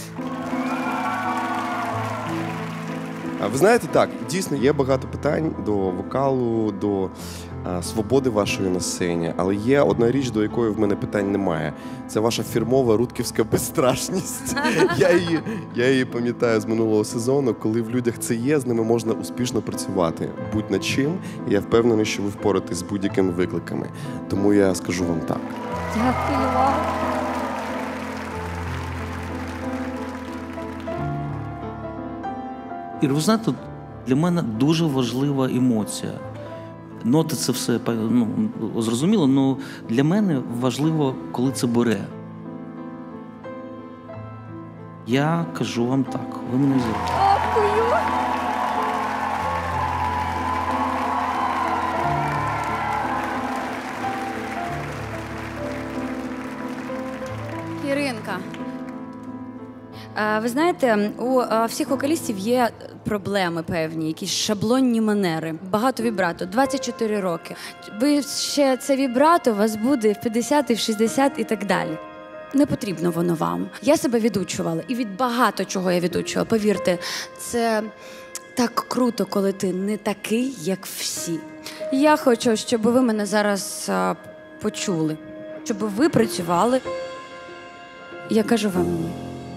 А ви знаєте, так, дійсно є багато питань до вокалу, до а, свободи вашої на сцені, але є одна річ, до якої в мене питань немає. Це ваша фірмова рудківська безстрашність. Я її, я її пам'ятаю з минулого сезону, коли в людях це є, з ними можна успішно працювати. Будь над чим, і я впевнений, що ви впораєтесь з будь-якими викликами. Тому я скажу вам так. Дякую вам. Ір, ви знаєте, для мене дуже важлива емоція. Ноти це все ну, зрозуміло, але для мене важливо, коли це бере. Я кажу вам так, ви мене взяли. Дякую. Іринка. А, Ви знаєте, у а, всіх вокалістів є проблеми певні, якісь шаблонні манери. Багато вібрато, двадцять чотири роки. Ви ще це вібрато у вас буде в п'ятдесят, і в шістдесят і так далі. Не потрібно воно вам. Я себе відучувала, і від багато чого я відучувала. Повірте, це так круто, коли ти не такий, як всі. Я хочу, щоб ви мене зараз а, почули, щоб ви працювали. Я кажу вам ні.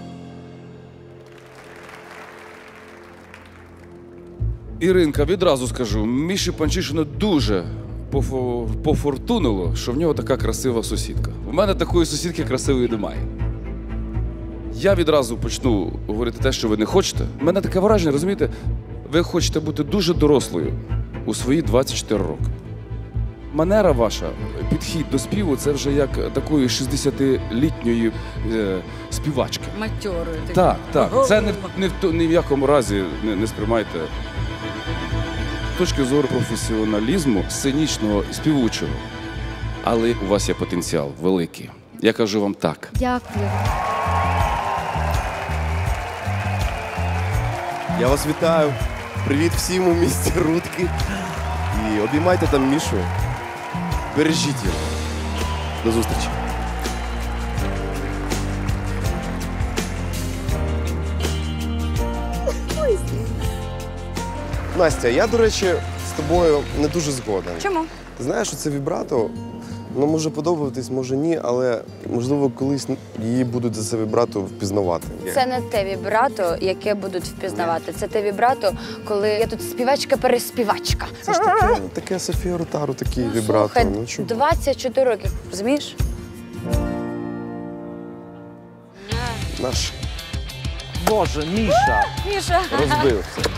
Іринка, відразу скажу, Міші Панчишину дуже пофо- пофортунило, що в нього така красива сусідка. У мене такої сусідки красивої немає. Я відразу почну говорити те, що ви не хочете. У мене таке враження, розумієте, ви хочете бути дуже дорослою у свої двадцять чотири роки. Манера ваша, підхід до співу – це вже як такої шістдесятилітньої е, співачки. Матьорою. Так, так. Це не, не в то- ні в якому разі не, не сприймайте. З точки зору професіоналізму, сценічного і співучого. Але у вас є потенціал великий. Я кажу вам так. Дякую. Я вас вітаю. Привіт всім у місті Рудки. І обіймайте там Мішу. Бережіть його. До зустрічі. Настя, я, до речі, з тобою не дуже згоден. Чому? Ти знаєш, що це вібрато, воно може подобатись, може ні, але, можливо, колись її будуть за це вібрато впізнавати. Це не те вібрато, яке будуть впізнавати. Це те вібрато, коли я тут співачка-переспівачка. Це ж таке, таке Софія Ротару, такий вібрато. Слухай, Ну, чого? двадцять чотири роки, розумієш? Наш Боже, Міша. Міша. розбився.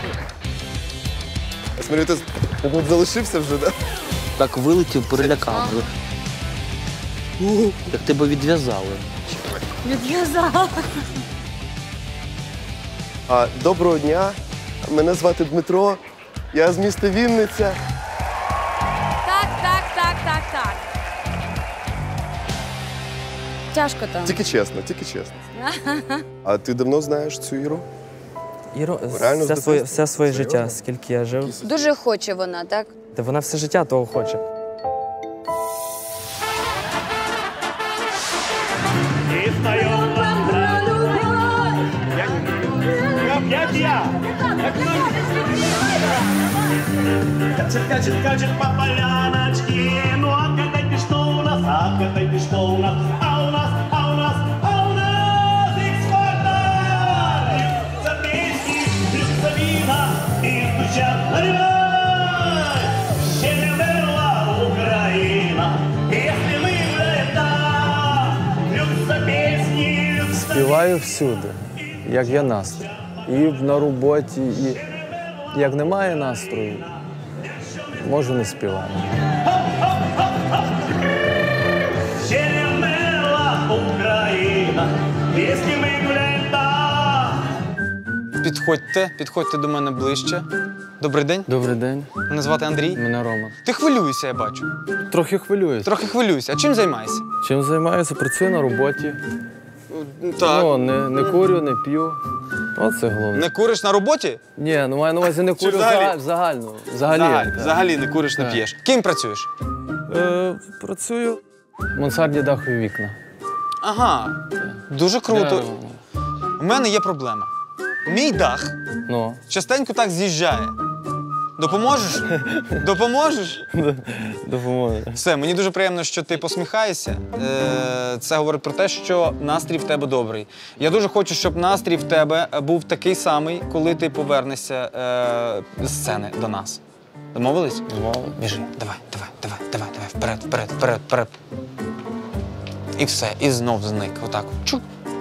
Я смотрю, ти тут залишився вже, так? Так вилетів, перелякав. Як тебе відв'язали. Відв'язала. А, доброго дня. Мене звати Дмитро. Я з міста Вінниця. Так, так, так, так, так. Тяжко там. Тільки чесно, тільки чесно. А ти давно знаєш цю Іру? Іру, Реально все з своє, дитинства? все своє Серйозно? життя, скільки я жив. Дуже хоче вона, так? Та вона все життя того хоче. Як я? Качет, качет, качет по поляночке. Ну отгадайте, что у нас, отгадайте, что у нас. А у нас, а у нас, а у нас X-Factor! Льются песни, льются вина и стучат альбомы. Ще не вмерла Україна, если мы лета. Льются песни, льются Співаю всюди, як є настрій. І на роботі, і як немає настрою, можу не співати. Ще не вмерла Україна, якщо ми гуляємо так. Підходьте, підходьте до мене ближче. Добрий день. Добрий день. Мене звати Андрій. Мене Рома. Ти хвилюєшся, я бачу. Трохи хвилююсь. Трохи хвилююся. А чим займаєшся? Чим займаюся? Працюю на роботі. Так. Ну, не, не курю, не п'ю. Оце головне. Не куриш на роботі? Ні, ну маю на увазі не Чи курю взагалі? взагалі. Загально. Взагалі, Взагалі, так. взагалі не куриш, не Так. п'єш. Ким працюєш? Е, працюю в мансардні дахові вікна. Ага, дуже круто. У мене є проблема. Мій дах Ну. частенько так з'їжджає. Допоможеш? Допоможеш? Допоможе. Все, мені дуже приємно, що ти посміхаєшся. Е, Це говорить про те, що настрій в тебе добрий. Я дуже хочу, щоб настрій в тебе був такий самий, коли ти повернешся е, з сцени до нас. Домовились? Домовились. Біжи, давай, давай, давай, давай, давай, вперед, вперед, вперед, вперед. І все, і знов зник. Отак. Чу.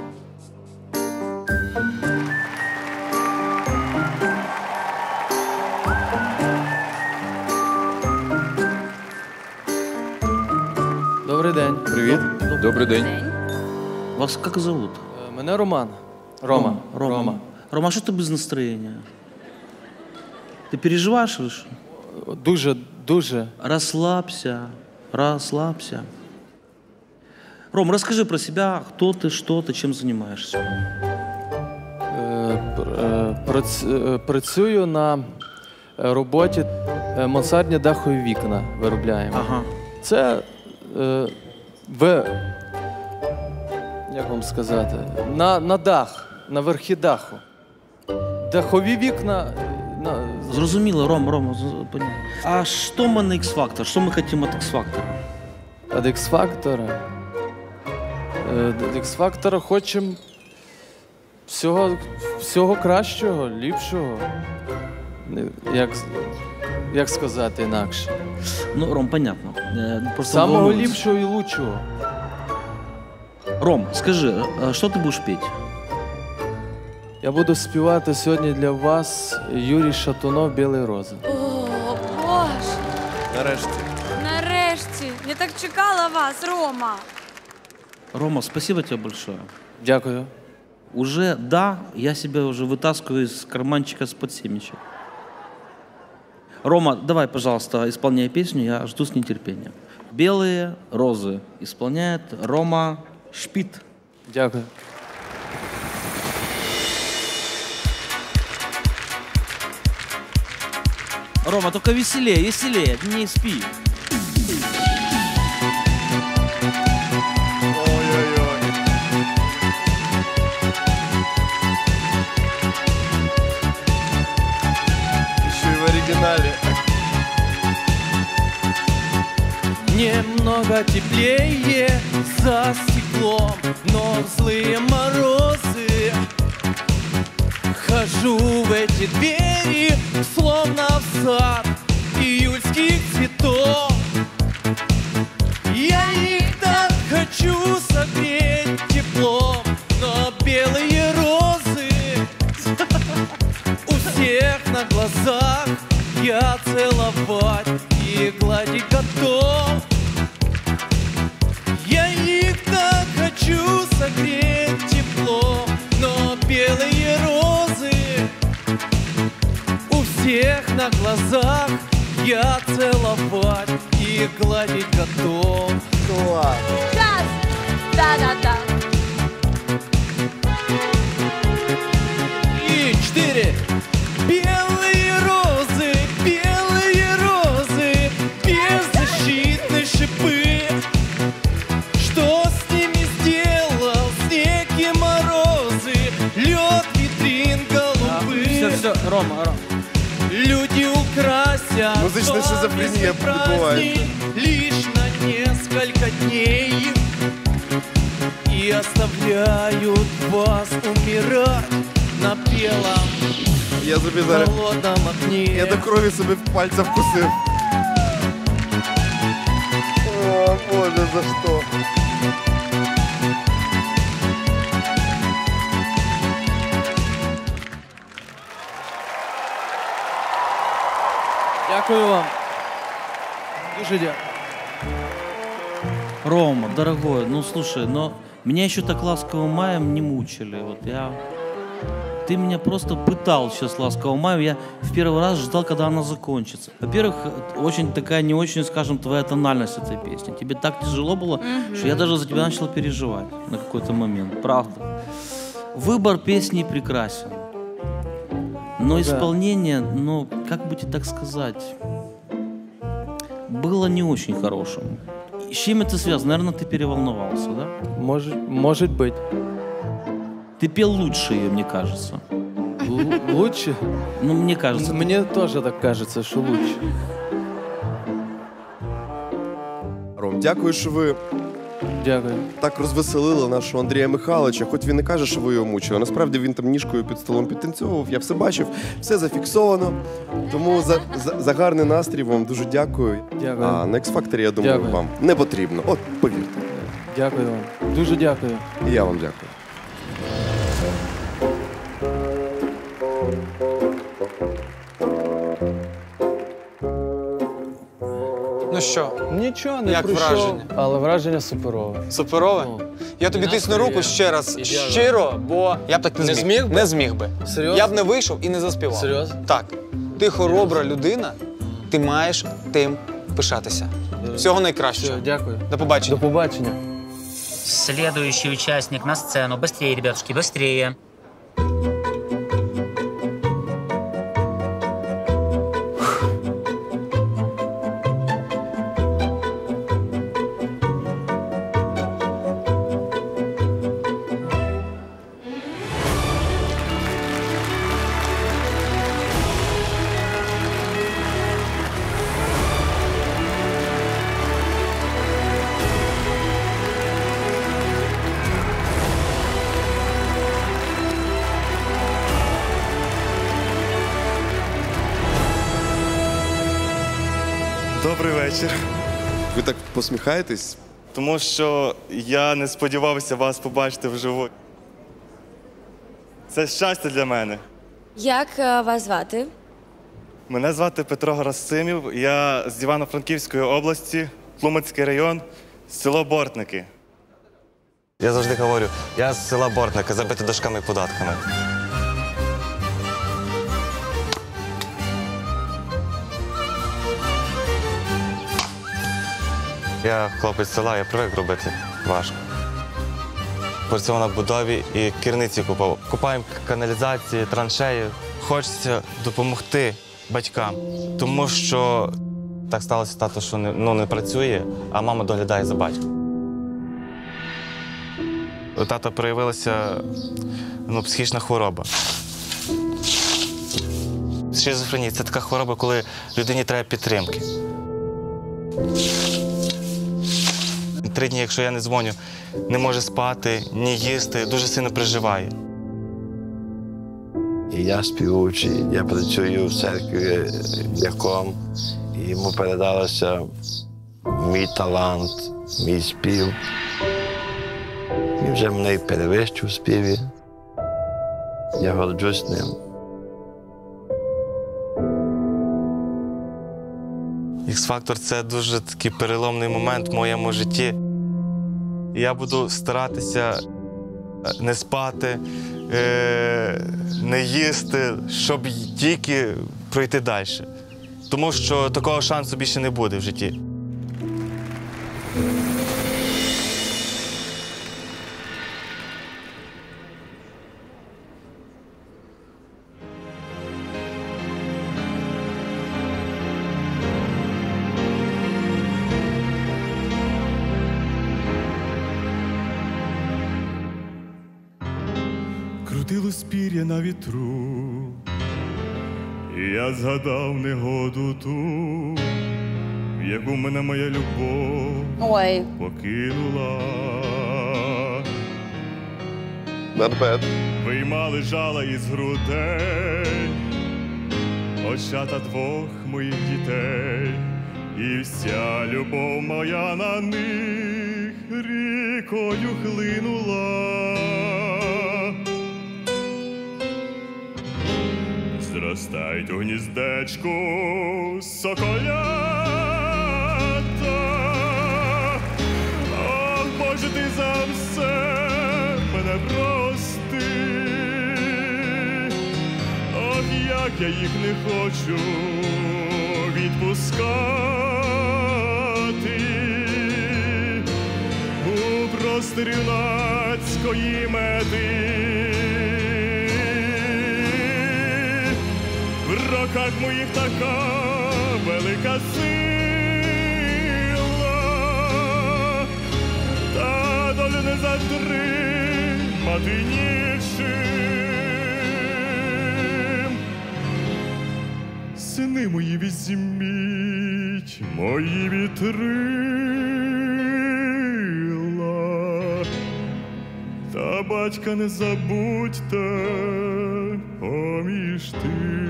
Добрий день. Привіт. Добрий день. Вас как зовут? Е, Мене Роман. Рома. Рома. Рома, Рома, а что ты без настроения? Ты переживаешь или что? Дуже, дуже. Расслабься, расслабься. Ром, расскажи про себя, кто ты, что ты, чем занимаешься. Е, пр- е, прац- е, Працюю на е, роботі е, мансардні дахові вікна виробляємо. Ага. Це е, в, як вам сказати, на, на дах, на верхі даху. Дахові вікна. е, На... Зрозуміло, Ром, Ром, з- понятно. А что мы на X-Factor? Что мы хотим от X-Factor? Від X-Factor. е, Від X-Factor хочемо всього, всього кращого, ліпшого. Не- Як, як сказати інакше? Ну, Ром, понятно. Э, Просто Самого волнуюсь. ліпшого і лучшого. Ром, скажи, а что ты будешь петь? Я буду співати сьогодні для вас Юрій Шатунов «Білі рози». О, Боже! Нарешті. Нарешті! Я так чекала вас, Рома! Рома, спасибо тебе большое. Дякую. Уже, да, я себя уже вытаскиваю из карманчика с-под семечек. Рома, давай, пожалуйста, исполняй песню, я жду с нетерпением. «Белые розы» исполняет Рома Шпит. Дякую. Рома, только веселее, веселее, не спи. Ой-ой-ой. Еще и в оригинале. Немного теплее за стеклом, но в злые морозы хожу в эти двери, словно в сад июльских цветов. Я их так хочу согреть теплом, но белые розы у всех на глазах я целовать и гладить готов. Я их так хочу согреть теплом, но белые розы у всех на глазах я целовать и гладить готов. Класс! Раз, да-да-да. И четыре. Белые розы, белые розы, беззащитные шипы. Что с ними сделал снег и морозы, лед витрин голубых? Все, все, Рома, Рома. Люди украсят Музычная шизофрения праздник лишь на несколько дней и оставляют вас умирать на белом Я собі зараз... холодном окне. Я до крові собі в пальця вкусив. О, Боже, за що? Дякую вам. Дуже дякую. Рома, дорогой, ну слушай, но меня еще так ласковым маем не мучили. Вот я... Ты меня просто пытал сейчас ласковым маем. Я в первый раз ждал, когда она закончится. Во-первых, очень такая не очень, скажем, твоя тональность этой песни. Тебе так тяжело было, mm-hmm. что я даже за тебя начал переживать на какой-то момент. Правда. Выбор песни прекрасен. Но да. исполнение, ну, как бы тебе так сказать, было не очень хорошим. С чем это связано? Наверное, ты переволновался, да? Может, может быть. Ты пел лучше ее, мне кажется. Л- лучше? Ну, мне кажется. Мне тоже так кажется, что лучше. Ром, дякую, що ви Дякую. так розвеселили нашого Андрія Михайловича. Хоч він не каже, що ви його мучили. Насправді він там ніжкою під столом підтанцьовував. Я все бачив, все зафіксовано. Тому за, за, за гарний настрій вам дуже дякую. Дякую. А на X-Factor, я думаю, Дякую. вам не потрібно. От, повірте. Дякую вам. Дуже дякую. І я вам дякую. Ну що, Нічого, не як пройшов, враження? але враження суперове. Суперове? Ну, Я тобі тисну настрій руку є. ще раз Ідеально. щиро, бо я б так не, Не зміг. зміг би? Не зміг би. Серйозно? Я б не вийшов і не заспівав. Серйозно? Так. Ти хоробра людина, ти маєш тим пишатися. Всього найкращого. Все, дякую. До побачення. До побачення. Следующий участник на сцену. Быстрее, ребятушки, быстрее. Добрий вечір. Ви так посміхаєтесь? Тому що я не сподівався вас побачити вживу. Це щастя для мене. Як е, вас звати? Мене звати Петро Герасимів, я з Івано-Франківської області, Тлумацький район, село Бортники. Я завжди говорю, я з села Бортники, забити дошками і податками. Я хлопець з села, я привик робити важко. Працював на будові і керниці купав. Купаємо каналізації, траншеї. Хочеться допомогти батькам. Тому що так сталося, тато, що не, ну, не працює, а мама доглядає за батьком. У тата проявилася ну, психічна хвороба. Шизофренія – це така хвороба, коли людині треба підтримки. Три дні, якщо я не дзвоню, не може спати, ні їсти, дуже сильно переживає. І я співучий, я працюю в церкві дяком, і йому передалося мій талант, мій спів. Він вже мене перевищив в співі. Я горджусь ним. Ікс-фактор – це дуже такий переломний момент в моєму житті. Я буду старатися не спати, не їсти, щоб тільки пройти далі. Тому що такого шансу більше не буде в житті. Крутилось пір'я на вітру, і я згадав негоду ту, в яку мене моя любов Ой. покинула. Not bad. Виймали жала із грудей, очата двох моїх дітей, і вся любов моя на них рікою хлинула. Зростають у гніздечку соколята. Ох, Боже, ти за все мене прости. Ох, як я їх не хочу відпускати. У просторі юнацької мети. В руках моїх така велика сила, та долю не затримати нічим. Сини мої, візьміть мої вітрила, та батька не забудьте поміж тим.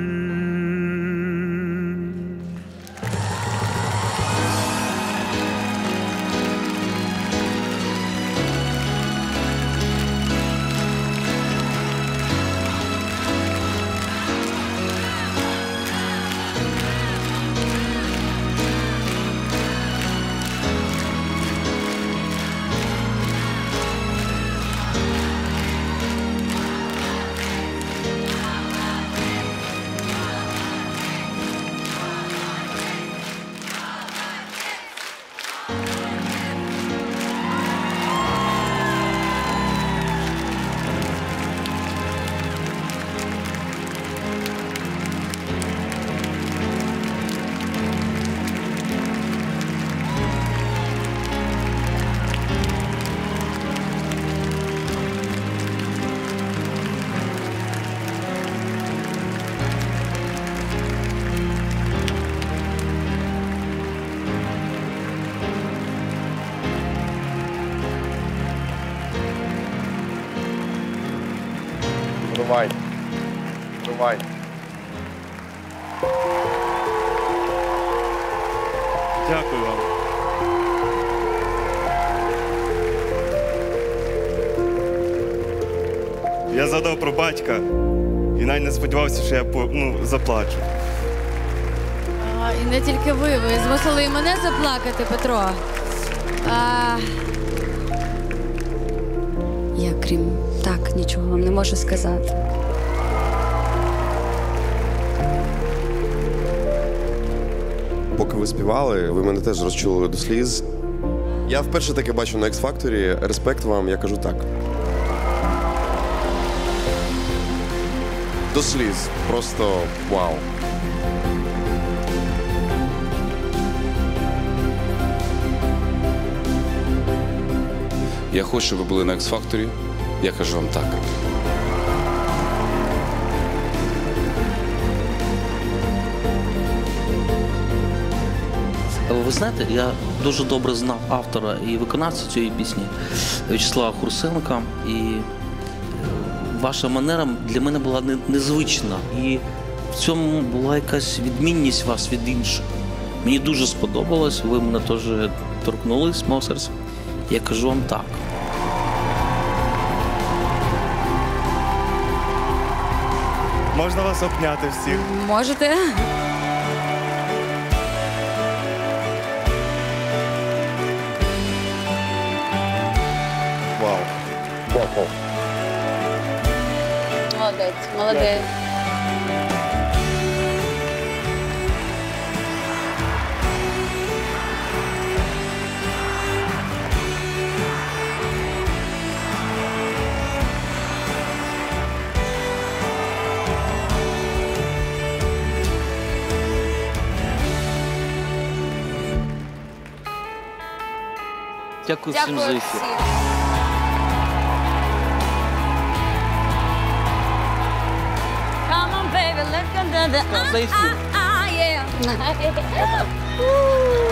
Тривай. Тривай. Дякую вам. Я згадав про батька і навіть не сподівався, що я ну, заплачу. А, і не тільки ви, ви змусили і мене заплакати, Петро. А... Я, крім так, нічого вам не можу сказати. Поки ви співали, ви мене теж розчулили до сліз. Я вперше таке бачу на X-Factor. Респект вам, я кажу так. до сліз. Просто вау. Я хочу, щоб ви були на X-Factor. Я кажу вам так. Ви знаєте, я дуже добре знав автора і виконавця цієї пісні В'ячеслава Хурсенка. І ваша манера для мене була незвична. І в цьому була якась відмінність вас від інших. Мені дуже сподобалось, ви мене теж торкнулись, мого серця. Я кажу вам так. Можна вас обняти всіх? Можете. Вау. Дякую. Молодець, молодець. Дякую всім за ефір. Come on, baby, let's go. За ефір. Ah, yeah.